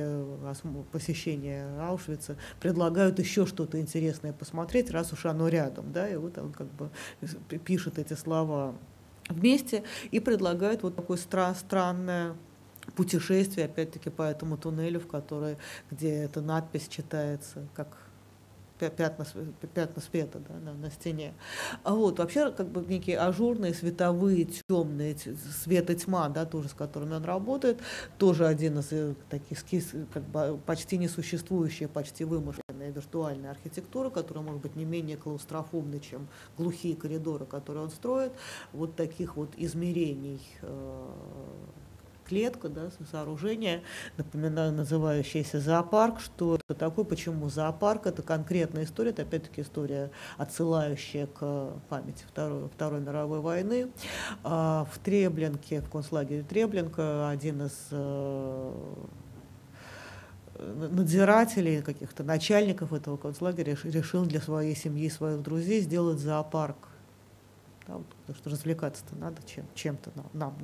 посещения Аушвица предлагают еще что-то интересное посмотреть, раз уж оно рядом, да, и вот он как бы пишет эти слова вместе и предлагает вот такое странное путешествие, опять-таки, по этому туннелю, где эта надпись читается как пятна света, да, на стене. А вот вообще как бы некие ажурные, световые, темные, свет и тьма, да, тоже с которыми он работает, тоже один из таких как бы почти несуществующая, почти вымышленная виртуальная архитектура, которая может быть не менее клаустрофобной, чем глухие коридоры, которые он строит, вот таких вот измерений клетка, да, сооружение, напоминаю, называющееся зоопарк. Что это такое, почему зоопарк? Это конкретная история, это опять-таки история, отсылающая к памяти Второй мировой войны. В Треблинке, в концлагере Треблинка, один из надзирателей, каких-то начальников этого концлагеря решил для своей семьи, своих друзей сделать зоопарк. Да, потому что развлекаться-то надо чем-то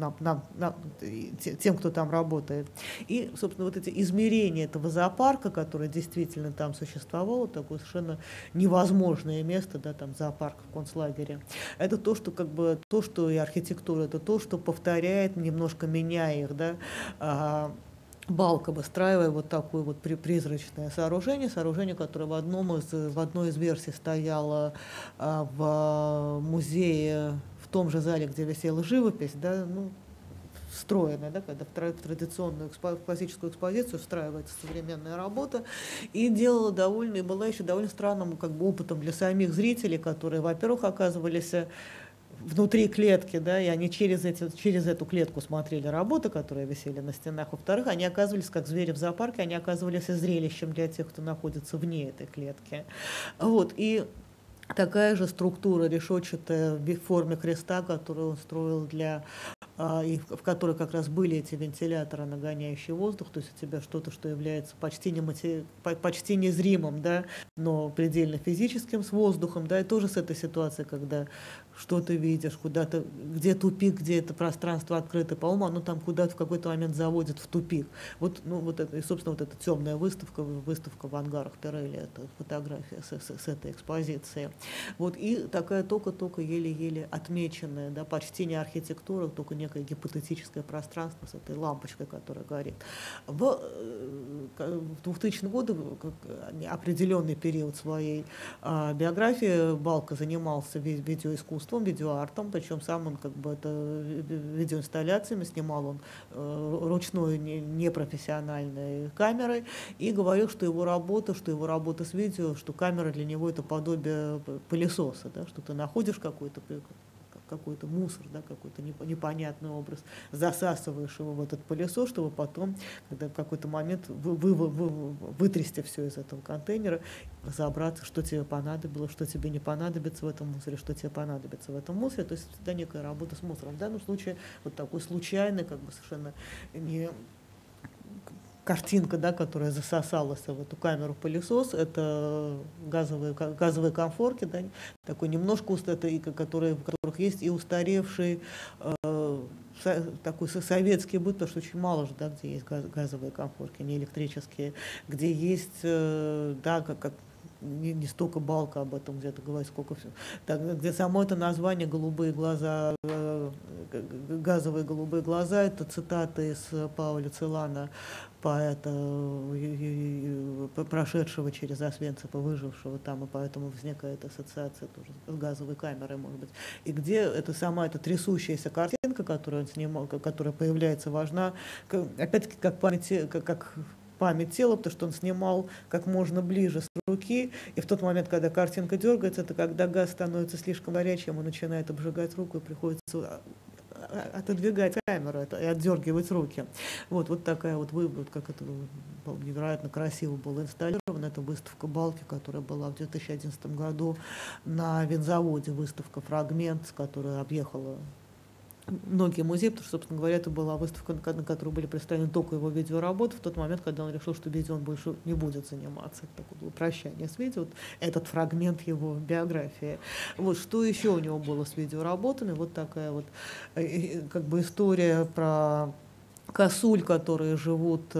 тем, кто там работает. И, собственно, вот эти измерения этого зоопарка, которое действительно там существовало, такое совершенно невозможное место, да, там зоопарк в концлагере, это то, что как бы то, что и архитектура, это то, что повторяет, немножко меняя их, да, Балка, выстраивая вот такое вот призрачное сооружение, которое в одной из версий стояло в музее, в том же зале, где висела живопись, да, ну, встроенная, да, когда в традиционную классическую экспозицию встраивается современная работа, и была еще довольно странным как бы опытом для самих зрителей, которые, во-первых, оказывались внутри клетки, да, и они через эту клетку смотрели работы, которые висели на стенах. Во-вторых, они оказывались, как звери в зоопарке, они оказывались зрелищем для тех, кто находится вне этой клетки. Вот, и такая же структура решетчатая в форме креста, которую он строил и в которой как раз были эти вентиляторы, нагоняющие воздух, то есть у тебя что-то, что является почти незримым, да, но предельно физическим, с воздухом, да, и тоже с этой ситуацией, когда что ты видишь, куда-то, где тупик, где это пространство открыто, по-моему, оно там куда-то в какой-то момент заводит в тупик. Вот, ну, вот это, и, собственно, вот эта темная выставка в ангарах Перелли, это фотография с этой экспозиции. Вот, и такая только еле-еле отмеченная, да, почти не архитектура, только некое гипотетическое пространство с этой лампочкой, которая горит. В в 2000-е годы, как определенный период своей биографии, Балка занимался видеоискусством, видеоартом, причем сам он как бы это видеоинсталляциями снимал он ручной непрофессиональной камерой и говорил, что его работа с видео, что камера для него это подобие пылесоса, да, что ты находишь какой-то мусор, да, какой-то непонятный образ, засасываешь его в этот пылесос, чтобы потом, когда в какой-то момент вытрясти все из этого контейнера, разобраться, что тебе понадобилось, что тебе не понадобится в этом мусоре, что тебе понадобится в этом мусоре. То есть всегда некая работа с мусором. В данном случае вот такой случайный, как бы совершенно не картинка, да, которая засосалась в эту камеру пылесос, это газовые конфорки, да, такой немножко в которых есть и устаревший такой советский быт, потому что очень мало же, да, где есть газовые конфорки, не электрические, где есть, да, как не столько Балка об этом где-то говорит, сколько все. Так, где само это название «Голубые глаза», «Газовые голубые глаза», это цитата из Пауля Целана, поэта, прошедшего через Освенцима, выжившего там, и поэтому возникает ассоциация тоже с газовой камерой, может быть. И где это сама эта трясущаяся картинка, которую он снимал, которая появляется, важна, опять-таки, как память тела, потому что он снимал как можно ближе с руки, и в тот момент, когда картинка дергается, это когда газ становится слишком горячим, он начинает обжигать руку, и приходится отодвигать камеру и отдергивать руки. Вот такая вот выбор, как это невероятно красиво было инсталлировано. Это выставка Балки, которая была в 2011 году на винзаводе, выставка «Фрагмент», которая объехала многие музеи, потому что, собственно говоря, это была выставка, на которой были представлены только его видеоработы в тот момент, когда он решил, что видео он больше не будет заниматься. Это такое было прощание с видео, вот этот фрагмент его биографии. Вот что еще у него было с видеоработами, вот такая вот как бы история про косуль, которые живут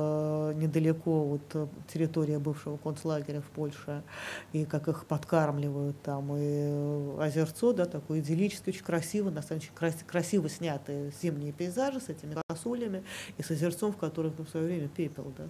недалеко от территории бывшего концлагеря в Польше, и как их подкармливают там, и озерцо, да, такое идиллическое, очень красиво, на самом деле красиво снятые зимние пейзажи с этими косулями и с озерцом, в которых в свое время пепел, да,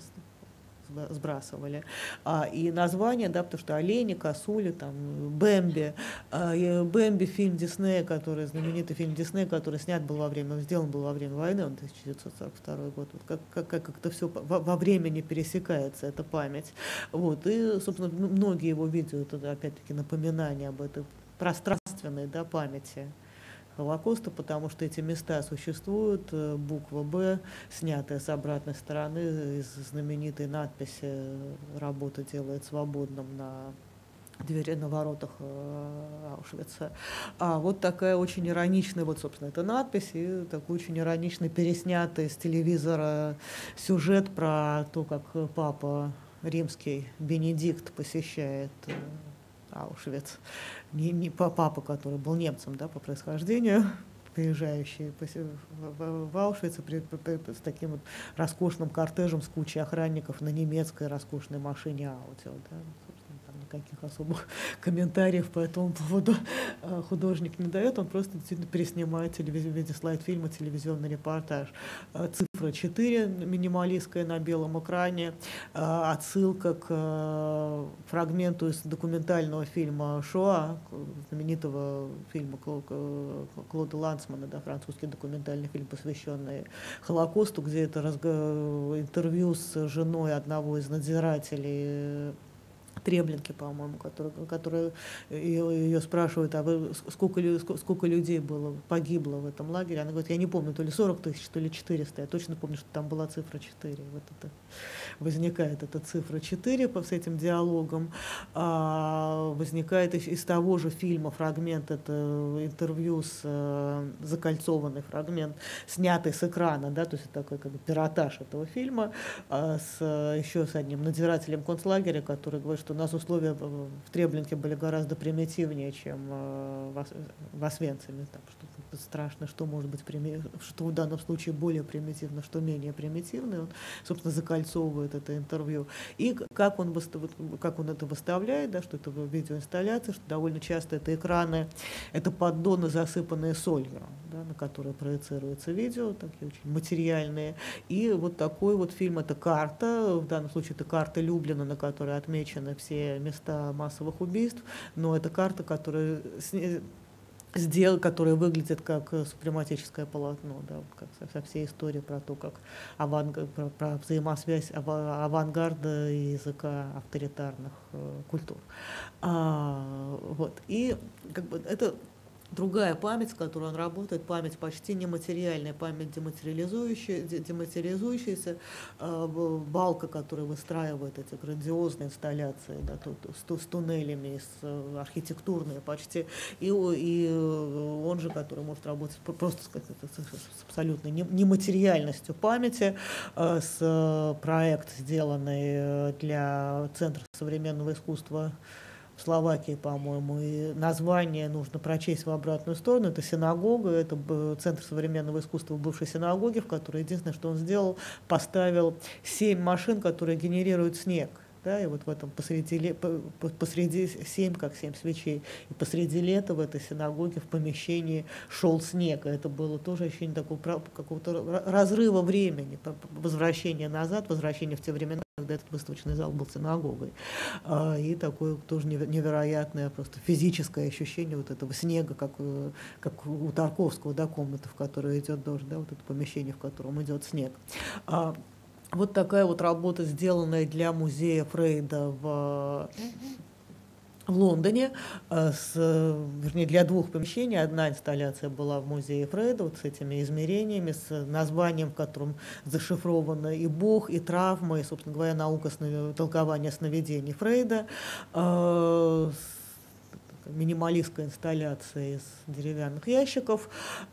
сбрасывали. И название, да, потому что олени, косули, там, Бэмби. Бэмби, фильм Диснея, знаменитый фильм Диснея, который сделан был во время войны, он 1942 год. Вот как это все во времени пересекается, эта память. Вот. И, собственно, многие его видео, это опять-таки напоминание об этой пространственной, да, памяти Холокоста, потому что эти места существуют, буква «Б», снятая с обратной стороны из знаменитой надписи «Работа делает свободным» на двери, на воротах Аушвица. Вот такая очень ироничная, вот, собственно, эта надпись, и такой очень ироничный переснятый с телевизора сюжет про то, как папа римский Бенедикт посещает Аушвиц. Не папа, который был немцем, да, по происхождению, приезжающий в Аушвиц с таким вот роскошным кортежем с кучей охранников на немецкой роскошной машине Аудио. Да. Там никаких особых комментариев по этому поводу художник не дает, он просто действительно переснимает в виде слайд-фильма телевизионный репортаж. Цифра 4, минималистская на белом экране, отсылка к фрагменту из документального фильма «Шоа», знаменитого фильма Клода Лансмана, да, французский документальный фильм, посвященный Холокосту, где это интервью с женой одного из надзирателей Треблинки, по-моему, которая ее спрашивают, а вы сколько людей погибло в этом лагере? Она говорит, я не помню, то ли 40 тысяч, то ли 400. Я точно помню, что там была цифра 4. Вот это возникает эта цифра 4 с этим диалогом. Возникает из того же фильма фрагмент, это интервью закольцованный фрагмент, снятый с экрана, да, то есть это такой как бы пиротаж этого фильма, еще с одним надзирателем концлагеря, который говорит, что у нас условия в Треблинке были гораздо примитивнее, чем в Освенциме. Там что-то страшно, что может быть, что в данном случае более примитивно, что менее примитивно. Он, собственно, закольцовывает это интервью. И как он это выставляет, да, что это видеоинсталляция, что довольно часто это экраны, это поддоны, засыпанные солью, да, на которые проецируется видео, такие очень материальные. И вот такой вот фильм — это карта, в данном случае это карта Люблина, на которой отмечены все места массовых убийств, но это карта, которая выглядит как супрематическое полотно, да, вот как со всей историей про то, как про взаимосвязь авангарда и языка авторитарных культур. Вот. И как бы это другая память, с которой он работает, память почти нематериальная, память дематериализующаяся. Балка, который выстраивает эти грандиозные инсталляции, да, с туннелями, архитектурные почти, и он же, который может работать просто с абсолютной нематериальностью памяти, с проект, сделанный для Центра современного искусства в Словакии, по-моему, и название нужно прочесть в обратную сторону. Это синагога, это Центр современного искусства в бывшей синагоге, в которой единственное, что он сделал, поставил 7 машин, которые генерируют снег. Да, и вот в этом посреди 7, как 7 свечей, и посреди лета в этой синагоге в помещении шел снег. И это было тоже ощущение такого какого-то разрыва времени, возвращения назад, возвращения в те времена, когда этот выставочный зал был синагогой. И такое тоже невероятное просто физическое ощущение вот этого снега, как у Тарковского, да, комната, в которой идет дождь, да, вот это помещение, в котором идет снег. Вот такая вот работа, сделанная для музея Фрейда в Лондоне, вернее, для 2 помещений. Одна инсталляция была в музее Фрейда вот с этими измерениями, с названием, в котором зашифровано и Бог, и травма, и, собственно говоря, наука толкования сновидений Фрейда, минималистская инсталляция из деревянных ящиков.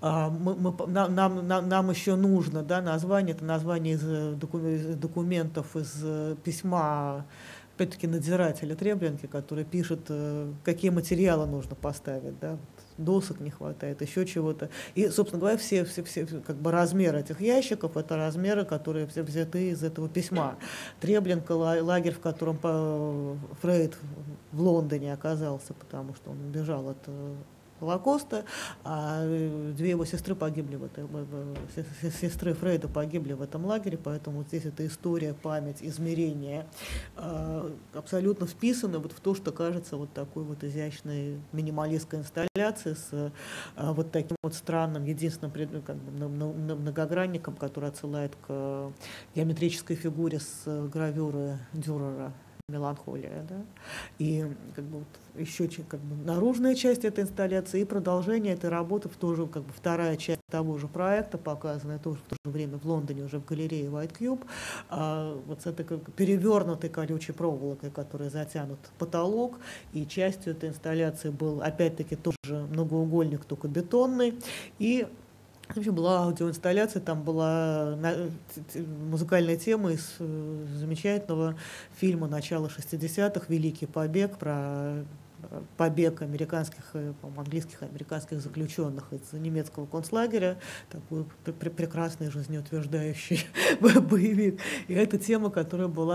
Нам еще нужно, да, название, это название из документов, из письма, опять-таки, надзирателя Треблинки, который пишет, какие материалы нужно поставить, да, досок не хватает, еще чего-то. И, собственно говоря, все как бы размеры этих ящиков — это размеры, которые все взяты из этого письма. Треблинка, лагерь, в котором Фрейд в Лондоне оказался, потому что он бежал от Холокоста, а 2 его сестры погибли сестры Фрейда погибли в этом лагере, поэтому вот здесь эта история, память, измерение абсолютно вписаны вот в то, что кажется вот такой вот изящной минималистской инсталляцией с вот таким вот странным, единственным как бы, многогранником, который отсылает к геометрической фигуре с гравюры Дюрера «Меланхолия», да? И как бы, вот, еще как бы, наружная часть этой инсталляции и продолжение этой работы, тоже как бы, вторая часть того же проекта, показанная тоже в то же время в Лондоне уже в галерее White Cube, вот с этой как, перевернутой колючей проволокой, которая затянут потолок, и частью этой инсталляции был опять-таки тоже многоугольник, только бетонный, и вообще была аудиоинсталляция, там была музыкальная тема из замечательного фильма начала 60-х «Великий побег», про побег американских, по-моему, английских и американских заключенных из немецкого концлагеря, такой прекрасный жизнеутверждающий боевик. И это тема, которая была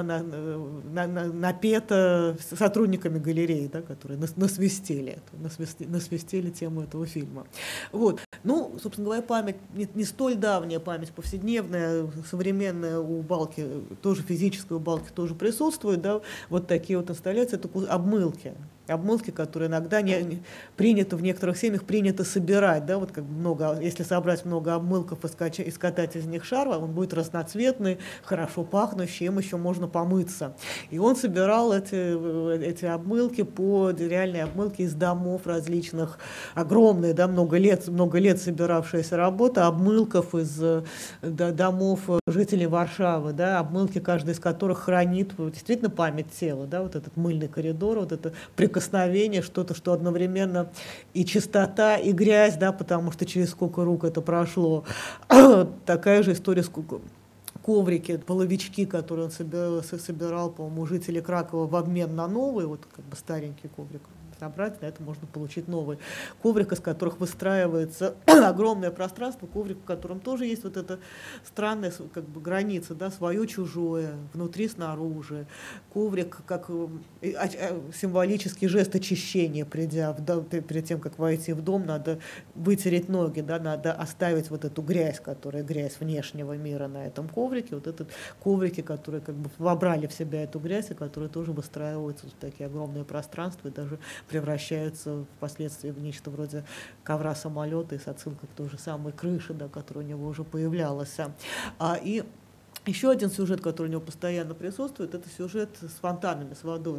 напета сотрудниками галереи, да, которые насвистели тему этого фильма. Вот. Ну, собственно говоря, память не столь давняя, память повседневная, современная у Балки, тоже физическая у Балки тоже присутствует, да, вот такие вот инсталляции, это обмылки, которые иногда принято в некоторых семьях принято собирать, да, вот как много, если собрать много обмылков и скатать из них шар, он будет разноцветный, хорошо пахнущий, им еще можно помыться. И он собирал эти обмылки реальные обмылки из домов различных, огромные, да, много лет собиравшаяся работа обмылков из домов жителей Варшавы, да, обмылки, каждый из которых хранит действительно память тела, да, вот этот мыльный коридор, вот это прикосновение, что-то, что одновременно и чистота, и грязь, да, потому что через сколько рук это прошло. Такая же история с коврики, половички, которые он собирал, по-моему, у жителей Кракова в обмен на новый, вот как бы старенький коврик, собрать, на это можно получить новый коврик, из которых выстраивается огромное пространство, коврик, в котором тоже есть вот эта странная как бы граница, да, свое-чужое, внутри-снаружи. Коврик как символический жест очищения, перед тем, как войти в дом, надо вытереть ноги, да, надо оставить вот эту грязь, которая грязь внешнего мира на этом коврике, вот этот коврики, которые как бы вобрали в себя эту грязь, и которые тоже выстраиваются в такие огромные пространства и даже превращаются впоследствии в нечто вроде ковра самолета и с отсылкой к той же самой крыше, да, которая у него уже появлялась. И еще один сюжет, который у него постоянно присутствует, это сюжет с фонтанами, с водой.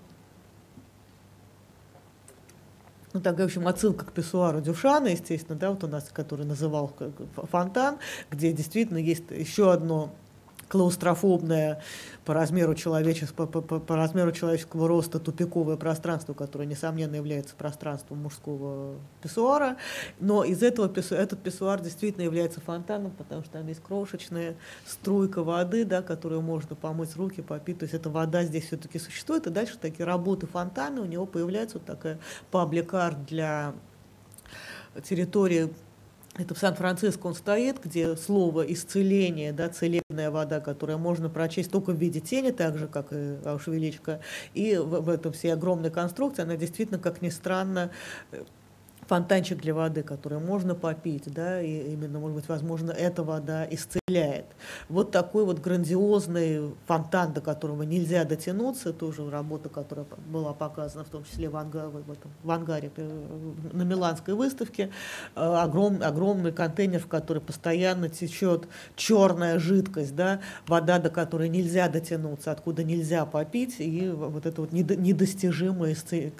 Ну, такая, в общем, отсылка к писсуару Дюшана, естественно, да, вот у нас, который называл фонтан, где действительно есть еще одно клаустрофобное по размеру человеческого роста тупиковое пространство, которое, несомненно, является пространством мужского писсуара. Но из этого этот писсуар действительно является фонтаном, потому что там есть крошечная струйка воды, да, которую можно помыть руки, попить. То есть эта вода здесь все-таки существует. И дальше такие работы фонтана, у него появляется вот такая паблик-арт для территории. Это в Сан-Франциско он стоит, где слово «исцеление», да, целебная вода, которую можно прочесть только в виде тени, так же, как и Аушвиличка. И в этом всей огромной конструкции она действительно, как ни странно, фонтанчик для воды, который можно попить, да, и именно, может быть, возможно, эта вода исцеляет. Вот такой вот грандиозный фонтан, до которого нельзя дотянуться, тоже работа, которая была показана в том числе в ангаре на Миланской выставке. Огромный контейнер, в который постоянно течет черная жидкость, да, вода, до которой нельзя дотянуться, откуда нельзя попить, и вот это вот недостижимая,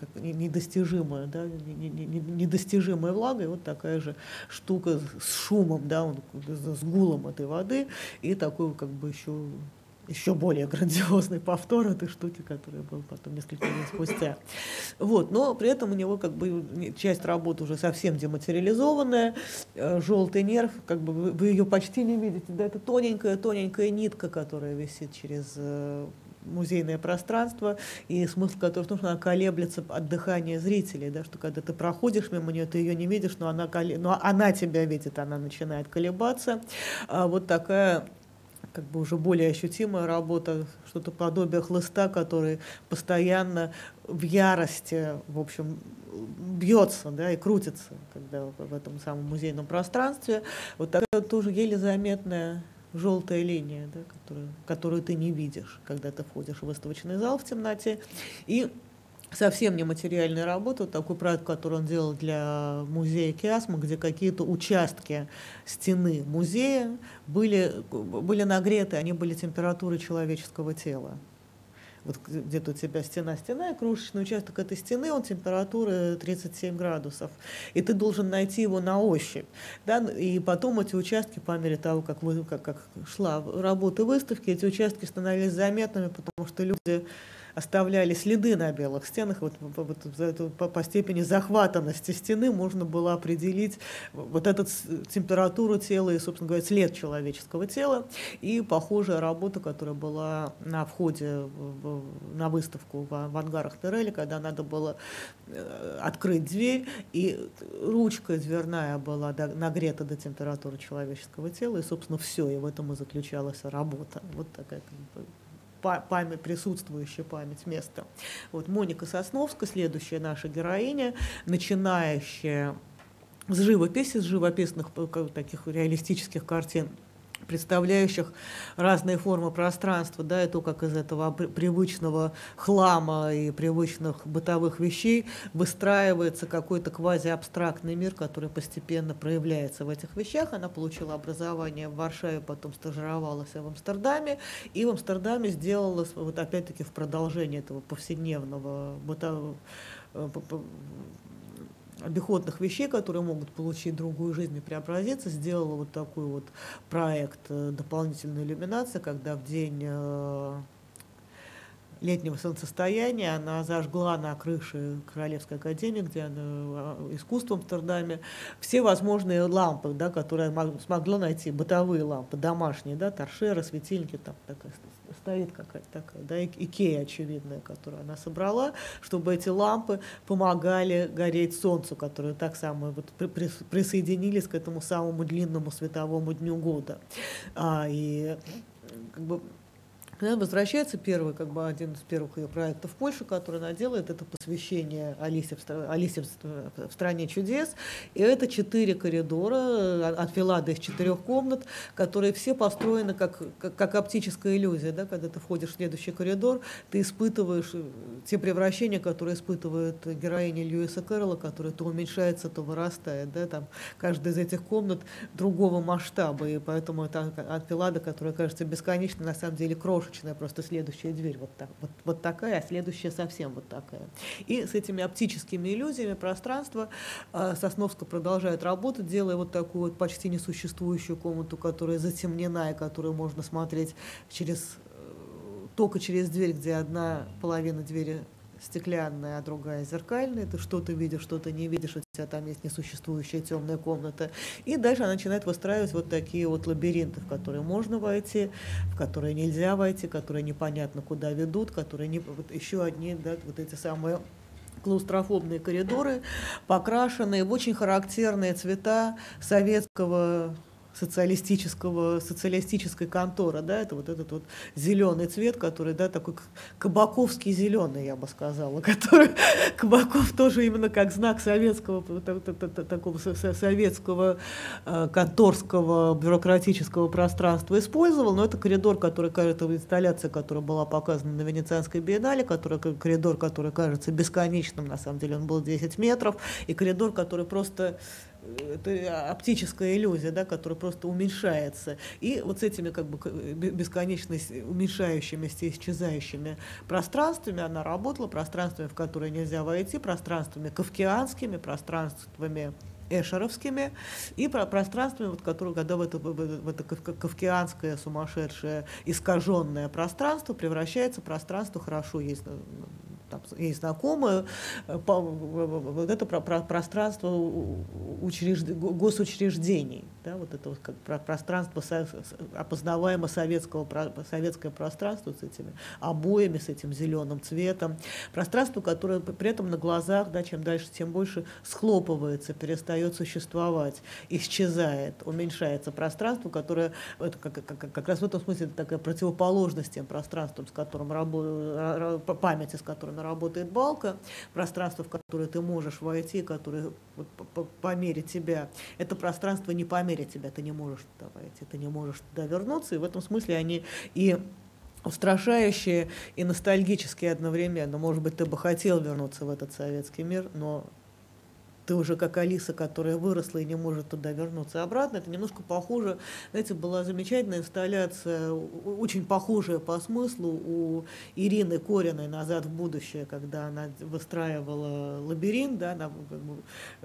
да, недостижимая влага, и вот такая же штука с шумом, да, с гулом этой воды, и такой как бы еще более грандиозный повтор этой штуки, которая была потом несколько лет спустя. Вот, но при этом у него как бы часть работы уже совсем дематериализованная, желтый нерв, как бы вы ее почти не видите, да, это тоненькая нитка, которая висит через музейное пространство, и смысл которого в том, что она колеблется от дыхания зрителей, да, что когда ты проходишь мимо нее, ты ее не видишь, но она тебя видит, она начинает колебаться. Вот такая как бы уже более ощутимая работа, что-то подобие хлыста, который постоянно в ярости, в общем, бьется, да, и крутится, когда в этом самом музейном пространстве. Вот такая тоже еле заметная желтая линия, да, которую ты не видишь, когда ты входишь в выставочный зал в темноте. И совсем нематериальная работа, такой проект, который он делал для музея Киасма, где какие-то участки стены музея были нагреты, они были температурой человеческого тела. Вот где-то у тебя стена, и крошечный участок этой стены, он температуры 37 градусов. И ты должен найти его на ощупь. Да? И потом эти участки, по мере того, как шла работа выставки, эти участки становились заметными, потому что люди оставляли следы на белых стенах. По степени захватанности стены можно было определить вот эту температуру тела и, собственно говоря, след человеческого тела. И похожая работа, которая была на входе на выставку в ангарах Терели, когда надо было открыть дверь, и ручка дверная была нагрета до температуры человеческого тела, и, собственно, все, и в этом и заключалась работа. Вот такая память, присутствующая память места. Вот Моника Сосновская, следующая наша героиня, начинающая с живописи, с живописных таких реалистических картин, представляющих разные формы пространства, да, и то, как из этого привычного хлама и привычных бытовых вещей выстраивается какой-то квазиабстрактный мир, который постепенно проявляется в этих вещах. Она получила образование в Варшаве, потом стажировалась в Амстердаме, и в Амстердаме сделала, вот опять-таки в продолжение этого повседневного обиходных вещей, которые могут получить другую жизнь и преобразиться, сделала вот такой вот проект дополнительной иллюминации, когда в день летнего солнцестояния она зажгла на крыше Королевской академии, где она искусство в Амстердаме, все возможные лампы, да, которые смогла найти, бытовые лампы, домашние, да, торшеры, светильники, там такая стоит какая-то такая, да, Икея очевидная, которую она собрала, чтобы эти лампы помогали гореть солнцу, которые так само вот присоединились к этому самому длинному световому дню года. И как бы она возвращается, один из первых ее проектов в Польше, который она делает, это посвящение Алисе в стране чудес. И это 4 коридора, анфилада из 4 комнат, которые все построены как оптическая иллюзия. Да? Когда ты входишь в следующий коридор, ты испытываешь те превращения, которые испытывает героиня Льюиса Кэрролла, которая то уменьшается, то вырастает. Да? Там каждая из этих комнат другого масштаба, и поэтому это анфилада, которая кажется бесконечной, на самом деле крошечная. Просто следующая дверь вот такая, а следующая совсем вот такая. И с этими оптическими иллюзиями пространства Сосновская продолжает работать, делая вот такую вот почти несуществующую комнату, которая затемнена и которую можно смотреть только через дверь, где одна половина двери стеклянная, а другая зеркальная. Ты что-то видишь, что-то не видишь, у тебя там есть несуществующая темная комната. И дальше она начинает выстраивать вот такие вот лабиринты, в которые можно войти, в которые нельзя войти, которые непонятно куда ведут, которые вот еще одни, да, вот эти самые клаустрофобные коридоры, покрашенные в очень характерные цвета социалистической конторы, да, это вот этот вот зеленый цвет, который, да, такой кабаковский зеленый, я бы сказала, который Кабаков тоже именно как знак такого советского конторского бюрократического пространства использовал, но это коридор, который, кажется, инсталляция, которая была показана на Венецианской биеннале, коридор, который кажется бесконечным, на самом деле он был 10 метров, и коридор, который просто это оптическая иллюзия, да, которая просто уменьшается. И вот с этими как бы бесконечно уменьшающимися, исчезающими пространствами она работала, пространствами, в которые нельзя войти, пространствами кафкианскими, пространствами эшеровскими и пространствами, вот, которые, когда в это кафкианское сумасшедшее искаженное пространство превращается в пространство, хорошо есть знакомое, вот это пространство госучреждений, да, вот это вот как пространство опознаваемое советское пространство с этими обоями, с этим зеленым цветом, пространство, которое при этом на глазах, да, чем дальше, тем больше схлопывается, перестает существовать, исчезает, уменьшается пространство, которое как раз в этом смысле это такая противоположность тем пространствам, с которым памяти, с которыми работает Балка, пространство, в которое ты можешь войти, которое по мере тебя, это пространство не по мере тебя, ты не можешь туда войти, ты не можешь туда вернуться, и в этом смысле они и устрашающие, и ностальгические одновременно. Может быть, ты бы хотел вернуться в этот советский мир, но ты уже как Алиса, которая выросла и не может туда вернуться обратно. Это немножко похоже. Знаете, была замечательная инсталляция, очень похожая по смыслу у Ирины Кориной «Назад в будущее», когда она выстраивала лабиринт, да, она как бы,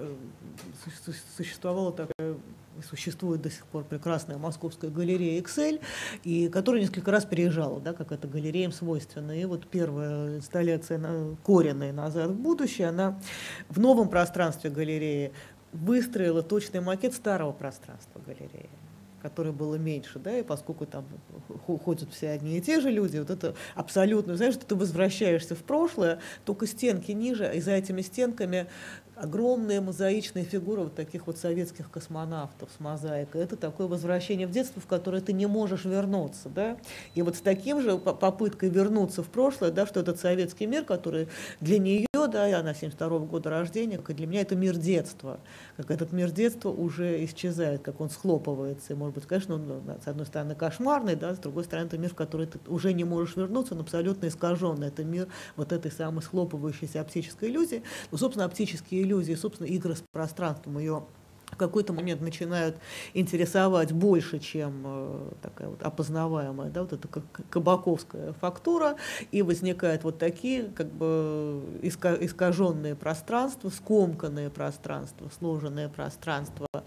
существовала такая, существует до сих пор прекрасная московская галерея «Эксель», и которая несколько раз переезжала, да, как это галереям свойственно. И вот первая инсталляция Кориной «Назад в будущее», она в новом пространстве галереи выстроила точный макет старого пространства галереи, которое было меньше, да, и поскольку там ходят все одни и те же люди, вот это абсолютно, знаешь, что ты возвращаешься в прошлое, только стенки ниже, и за этими стенками огромные мозаичные фигуры вот таких вот советских космонавтов с мозаикой. Это такое возвращение в детство, в которое ты не можешь вернуться, да. И вот с таким же попыткой вернуться в прошлое, да, что этот советский мир, который для нее, да, она 72-го года рождения, как для меня это мир детства, как этот мир детства уже исчезает, как он схлопывается. И, может быть, конечно, он, с одной стороны, кошмарный, да, с другой стороны, это мир, в который ты уже не можешь вернуться, он абсолютно искаженный. Это мир вот этой самой схлопывающейся оптической иллюзии. Ну, собственно, оптические иллюзии, собственно, игры с пространством ее в какой-то момент начинают интересовать больше, чем такая вот опознаваемая, да, вот эта кабаковская фактура, и возникают вот такие как бы искаженные пространства, скомканные пространства, сложенные пространства,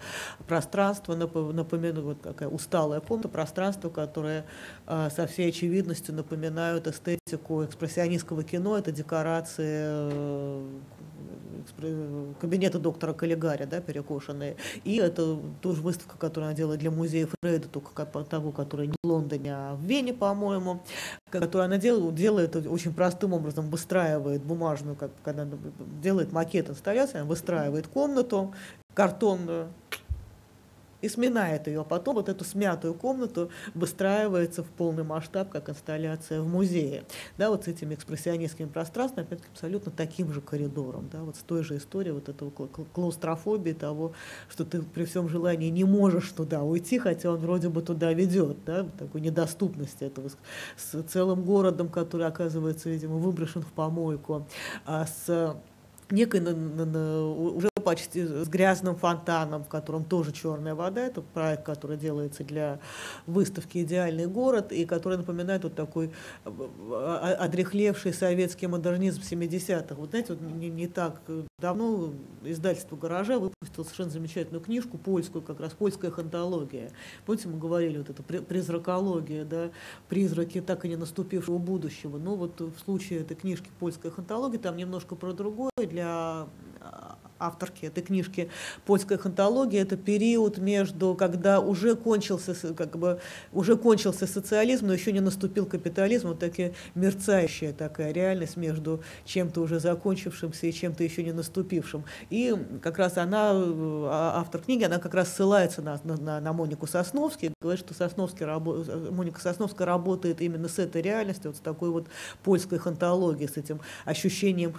пространство, напоминает, вот такая усталая комната, пространство, которое со всей очевидностью напоминают эстетику экспрессионистского кино, это декорации кабинета доктора Каллигари, да, перекошенные. И это тоже выставка, которую она делает для музея Фрейда, только того, который не в Лондоне, а в Вене, по-моему, которую она делает очень простым образом, выстраивает бумажную, когда она делает макет инсталляции, она выстраивает комнату картонную, и сминает ее, а потом вот эту смятую комнату выстраивается в полный масштаб, как инсталляция в музее. Да, вот с этими экспрессионистскими пространствами, опять-таки, абсолютно таким же коридором, да, вот с той же историей вот этого клаустрофобии, того, что ты при всем желании не можешь туда уйти, хотя он вроде бы туда ведет, да, такой недоступности этого, с целым городом, который оказывается, видимо, выброшен в помойку, с некой уже почти с грязным фонтаном, в котором тоже черная вода. Это проект, который делается для выставки «Идеальный город», и который напоминает вот такой одряхлевший советский модернизм 70-х. Вот знаете, вот не так давно издательство «Гаража» выпустило совершенно замечательную книжку польскую, как раз «Польская хронология». Помните, мы говорили, вот это призракология, да, призраки так и не наступившего будущего. Но вот в случае этой книжки «Польская хронология» там немножко про другое. Для авторки этой книжки «Польская хронология» — это период между, когда уже кончился социализм, но еще не наступил капитализм, вот такая мерцающая такая реальность между чем-то уже закончившимся и чем-то еще не наступившим. И как раз она, автор книги, она как раз ссылается на Монику Сосновский, говорит, что Моника Сосновская работает именно с этой реальностью, вот с такой вот польской хронологией, с этим ощущением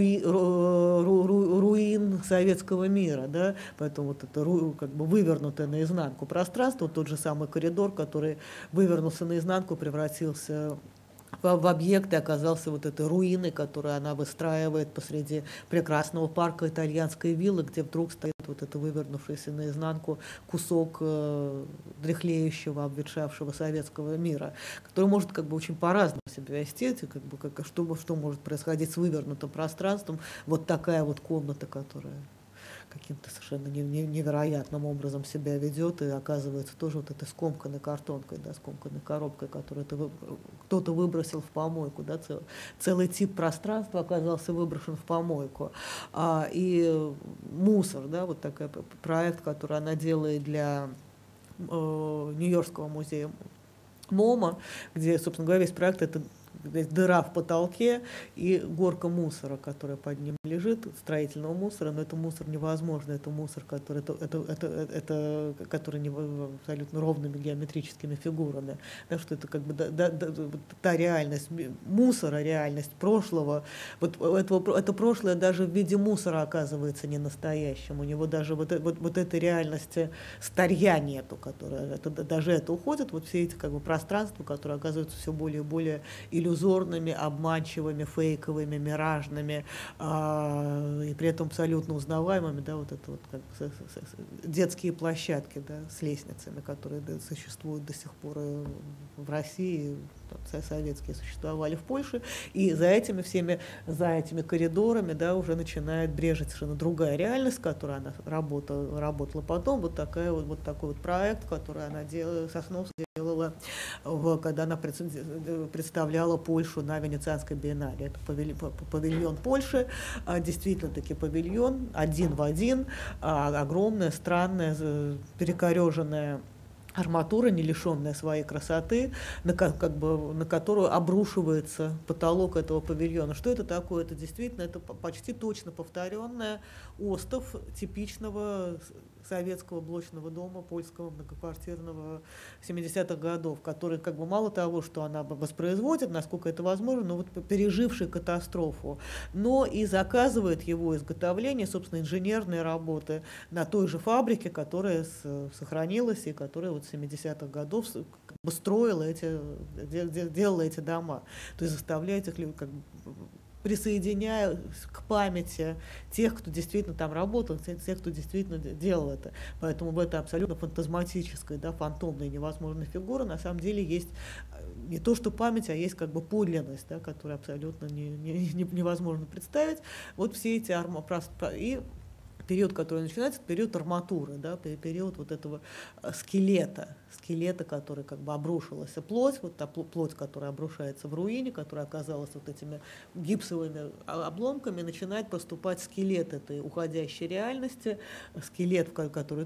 руин советского мира, да, поэтому вот это как бы вывернутое наизнанку пространство, вот тот же самый коридор, который вывернулся наизнанку, превратился в объект и оказался вот этой руиной, которую она выстраивает посреди прекрасного парка итальянской виллы, где вдруг стоит вот это вывернувшийся наизнанку кусок дряхлеющего, обветшавшего советского мира, который может как бы очень по-разному себя вести, как бы, что может происходить с вывернутым пространством, вот такая вот комната, которая каким-то совершенно невероятным образом себя ведет и оказывается тоже вот этой скомканной картонкой, да, скомканной коробкой, которую кто-то выбросил в помойку, да, целый тип пространства оказался выброшен в помойку. И мусор, да, вот такой проект, который она делает для Нью-Йоркского музея МоМА, где, собственно говоря, весь проект — это дыра в потолке и горка мусора, которая под ним лежит, строительного мусора, но это мусор невозможно, это мусор, который абсолютно ровными геометрическими фигурами, да, что это как бы та реальность мусора, реальность прошлого, вот это прошлое даже в виде мусора оказывается не настоящим, у него даже вот этой реальности старья нету, которая даже это уходит, вот все эти как бы пространства, которые оказываются все более и более иллюзорными, обманчивыми, фейковыми, миражными, и при этом абсолютно узнаваемыми, да, вот это вот как детские площадки, да, с лестницами, которые существуют до сих пор в России, советские существовали в Польше, и за этими коридорами, да, уже начинает брежить совершенно другая реальность, в которой она работала потом, вот такой вот проект, который она Сосновская делала, когда она представляла Польшу на Венецианской биеннале. Это павильон Польши, действительно-таки павильон, один в один, огромная, странная, перекореженная арматура, не лишенная своей красоты, на которую обрушивается потолок этого павильона. Что это такое? Это действительно почти точно повторенная остов типичного советского блочного дома, польского многоквартирного 70-х годов, который как бы мало того, что она воспроизводит, насколько это возможно, но вот переживший катастрофу, но и заказывает его изготовление, собственно, инженерные работы на той же фабрике, которая сохранилась и которая вот с 70-х годов как бы строила делала эти дома. То есть заставляет их как бы, присоединяя к памяти тех, кто действительно там работал, тех, кто действительно делал это. Поэтому в этой абсолютно фантазматической, да, фантомной, невозможной фигуре на самом деле есть не то что память, а есть как бы подлинность, да, которую абсолютно невозможно представить. Вот все эти и период, который начинается, период арматуры, да, период вот этого скелета, который как бы обрушилась, плоть, вот та плоть, которая обрушается в руине, которая оказалась вот этими гипсовыми обломками, начинает проступать скелет этой уходящей реальности, скелет, который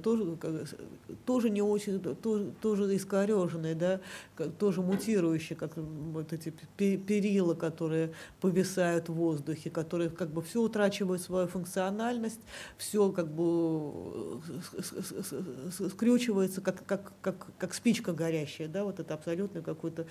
тоже не очень, тоже искореженный, да, тоже мутирующий, как вот эти перила, которые повисают в воздухе, которые как бы все утрачивают свою функциональность, все как бы скрючивается, как спичка горящая, да, вот это абсолютно какой-то,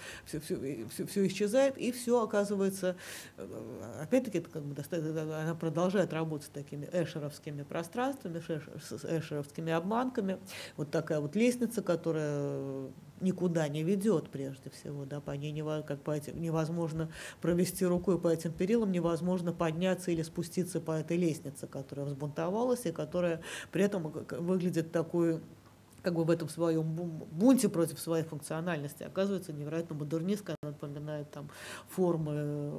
все исчезает, и все оказывается, опять-таки, это как бы она продолжает работать с такими эшеровскими пространствами, с эшеровскими обманками, вот такая вот лестница, которая никуда не ведет прежде всего, да, по ней невозможно провести рукой по этим перилам, невозможно подняться или спуститься по этой лестнице, которая взбунтовалась и которая при этом выглядит такой, как бы в этом своем бунте против своей функциональности, оказывается невероятно модернистской, она напоминает там формы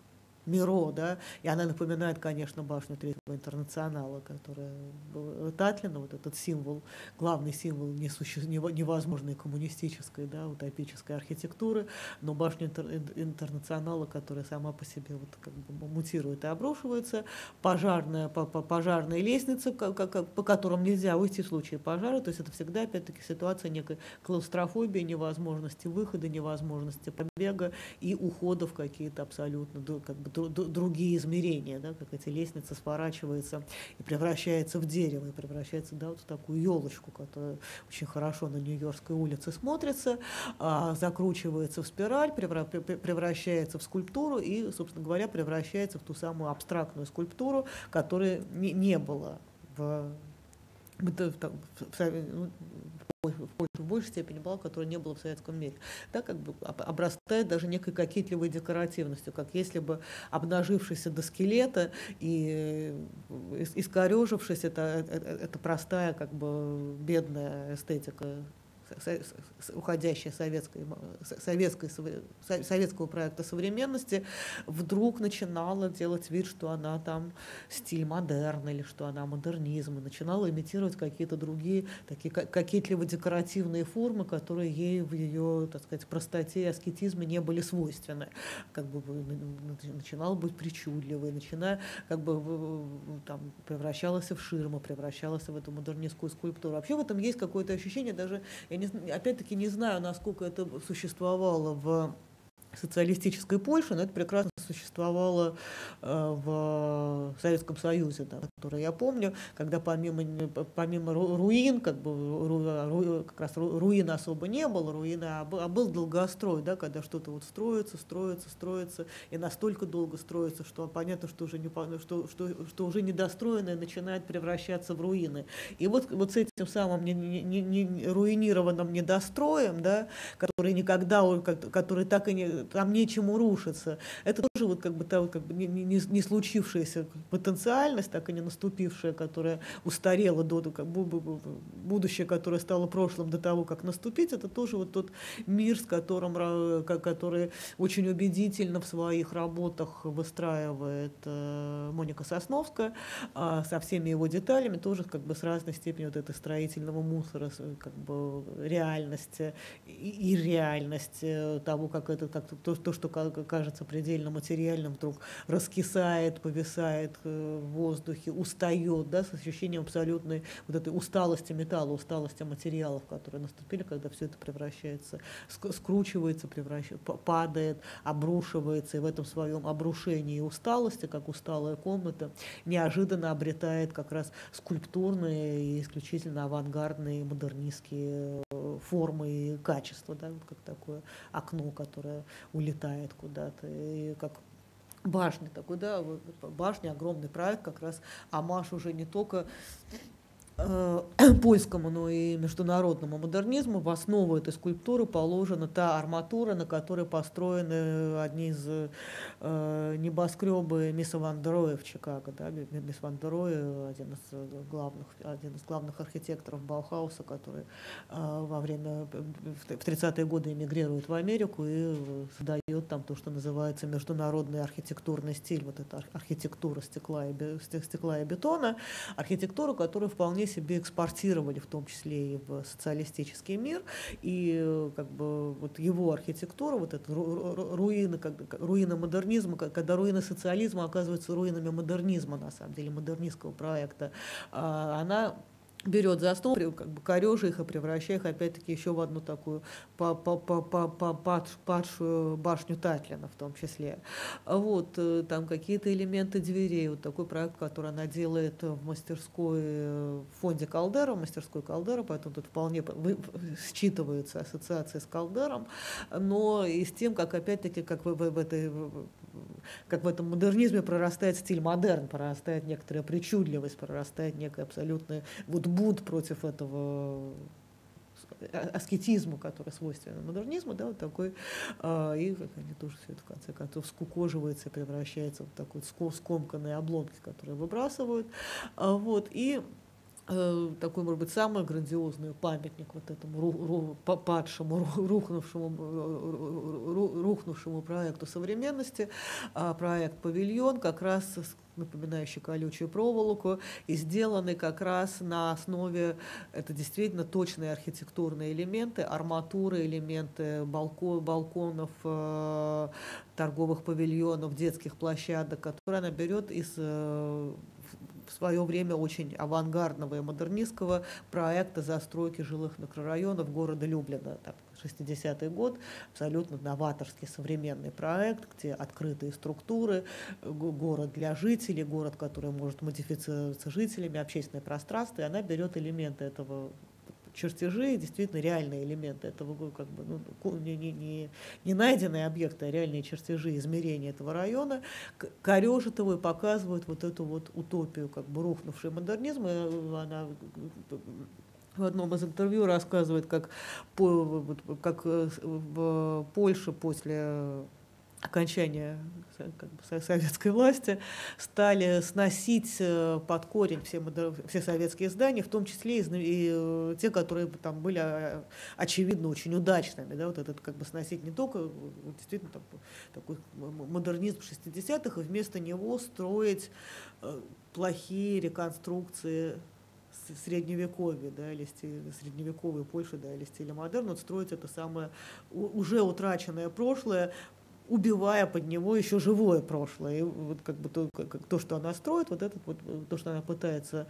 Миро, да, и она напоминает, конечно, башню Третьего интернационала, которая была Татлина, вот этот символ, главный символ невозможной коммунистической, да, утопической архитектуры, но башня интернационала, которая сама по себе вот как бы мутирует и обрушивается, пожарная лестница, по которым нельзя уйти в случае пожара, то есть это всегда, опять-таки, ситуация некой клаустрофобии, невозможности выхода, невозможности побега и ухода в какие-то абсолютно как бы другие измерения, да, как эти лестницы сворачиваются и превращаются в дерево, и превращается, да, вот в такую елочку, которая очень хорошо на Нью-Йоркской улице смотрится, закручивается в спираль, превращается в скульптуру и, собственно говоря, превращается в ту самую абстрактную скульптуру, которой не было в большей степени была, которой не было в советском мире, да, как бы обрастает даже некой кокетливой декоративностью, как если бы обнажившийся до скелета и искорежившись, это простая, как бы бедная эстетика уходящая советского проекта современности, вдруг начинала делать вид, что она там стиль модерн или что она модернизм, и начинала имитировать какие-то другие такие кокетливо-декоративные формы, которые ей в ее, так сказать, простоте и аскетизме не были свойственны. Как бы начинала быть причудливой, как бы там превращалась в ширму, превращалась в эту модернистскую скульптуру. Вообще в этом есть какое-то ощущение, даже опять-таки не знаю, насколько это существовало в социалистической Польше, но это прекрасно существовало в Советском Союзе, да, который я помню, когда помимо руин, как раз руин особо не было, а был долгострой, да, когда что-то вот строится, и настолько долго строится, что понятно, что уже недостроенное начинает превращаться в руины. И вот с этим самым руинированным недостроем, да, который так и не там нечему рушиться. Это тоже вот как бы не случившаяся потенциальность, так и не наступившая, которая устарела будущее, которое стало прошлым до того, как наступить, это тоже вот тот мир, который очень убедительно в своих работах выстраивает Моника Сосновская, со всеми его деталями, тоже как бы с разной степенью вот этой строительного мусора, как бы реальности и реальности того, как то, что кажется предельно материальным, вдруг раскисает, повисает в воздухе, устает, да, с ощущением абсолютной вот этой усталости металла, усталости материалов, которые наступили, когда все это превращается, скручивается, падает, обрушивается, и в этом своем обрушении и усталости, как усталая комната, неожиданно обретает как раз скульптурные и исключительно авангардные, модернистские формы и качества, да, вот как такое окно, которое улетает куда-то, и как башня такой, да, башня, огромный проект, как раз омаж уже не только польскому, но и международному модернизму в основу этой скульптуры положена та арматура, на которой построены одни из небоскребы Мисса Ван дер Роэ в Чикаго. Да? Мисс Ван дер Роэ один из главных архитекторов Баухауса, который во время в 30-е годы эмигрирует в Америку и создает там то, что называется международный архитектурный стиль, вот эта архитектура стекла и бетона, архитектура, которую вполне себе экспортировали, в том числе и в социалистический мир, и как бы вот его архитектура, вот эта руины модернизма, когда руины социализма оказываются руинами модернизма, на самом деле, модернистского проекта, она берет за основу, как бы корежа их и превращая их опять-таки еще в одну такую падшую башню Татлина в том числе. Вот, там какие-то элементы дверей, вот такой проект, который она делает в мастерской, в фонде Калдера, в мастерской Калдера, поэтому тут вполне считывается ассоциация с Калдером, но и с тем, как опять-таки, как в этом модернизме прорастает стиль модерн, прорастает некоторая причудливость, прорастает некая абсолютная вот бунт против этого аскетизму, который свойственен модернизму, да, вот такой, и они тоже все это в конце концов скукоживается, превращается в такой скомканные обломки, которые выбрасывают, вот, и такой, может быть, самый грандиозный памятник вот этому падшему, рухнувшему проекту современности, проект «Павильон», как раз напоминающий колючую проволоку, и сделанный как раз на основе, это действительно точные архитектурные элементы, арматуры, элементы балконов, торговых павильонов, детских площадок, которые она берет из в свое время очень авангардного и модернистского проекта застройки жилых микрорайонов города Люблина. 60-й год, абсолютно новаторский современный проект, где открытые структуры, город для жителей, город, который может модифицироваться жителями, общественное пространство, и она берет элементы этого чертежи, действительно реальные элементы этого, как бы, не найденные объекты, а реальные чертежи измерения этого района, корежит его и показывает вот эту вот утопию, как бы рухнувший модернизм. И она в одном из интервью рассказывает, как в Польше после окончания как бы советской власти стали сносить под корень все советские здания, в том числе и те, которые там были очевидно очень удачными. Да, вот этот как бы сносить не только действительно такой модернизм 60-х, и вместо него строить плохие реконструкции средневековья, да, или средневековой Польши, да, или стиля модерн, вот строить это самое уже утраченное прошлое, убивая под него еще живое прошлое. И вот как бы то, что она строит, вот это вот то, что она пытается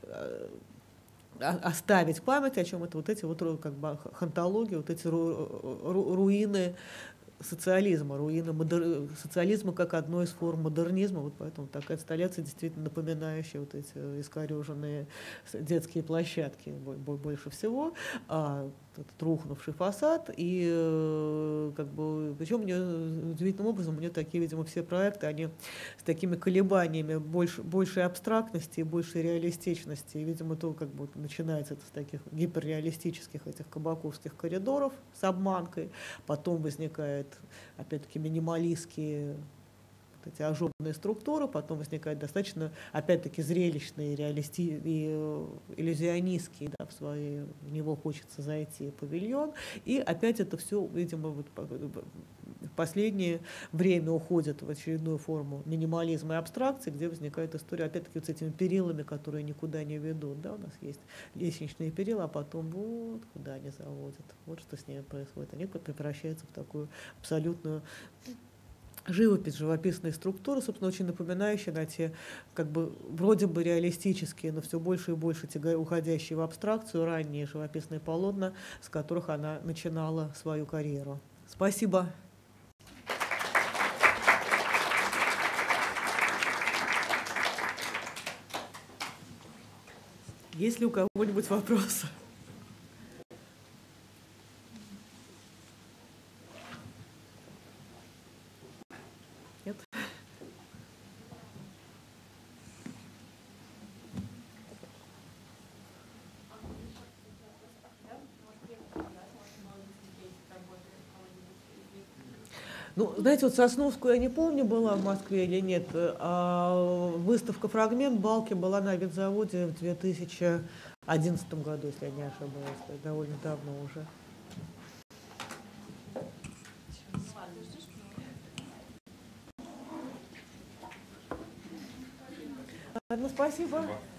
оставить память, о чем это вот эти вот как бы хантологии, вот эти руины социализма, социализма как одной из форм модернизма, вот поэтому такая инсталляция действительно напоминающая вот эти искореженные детские площадки больше всего, этот рухнувший фасад, и как бы, причем мне удивительным образом, у меня такие, видимо, все проекты, они с такими колебаниями большей абстрактности и большей реалистичности, и, видимо, то, как бы начинается это с таких гиперреалистических этих кабаковских коридоров с обманкой, потом возникает опять-таки минималистские вот эти ожогные структуры, потом возникают достаточно, опять-таки, зрелищные, и иллюзионистские, да, в него хочется зайти павильон, и опять это все, видимо, вот в последнее время уходит в очередную форму минимализма и абстракции, где возникает история, опять-таки, вот с этими перилами, которые никуда не ведут, да, у нас есть лестничные перила, а потом вот куда они заводят, вот что с ними происходит, они превращаются в такую абсолютную живопись, живописные структуры, собственно, очень напоминающие на те, как бы, вроде бы реалистические, но все больше и больше уходящие в абстракцию ранние живописные полотна, с которых она начинала свою карьеру. Спасибо. Есть ли у кого-нибудь вопросы? Нет? Ну, знаете, вот Сосновскую я не помню, была в Москве или нет, а выставка «Фрагмент» Балки была на Авиазаводе в 2011 году, если я не ошибаюсь, то есть довольно давно уже. Ладно, спасибо.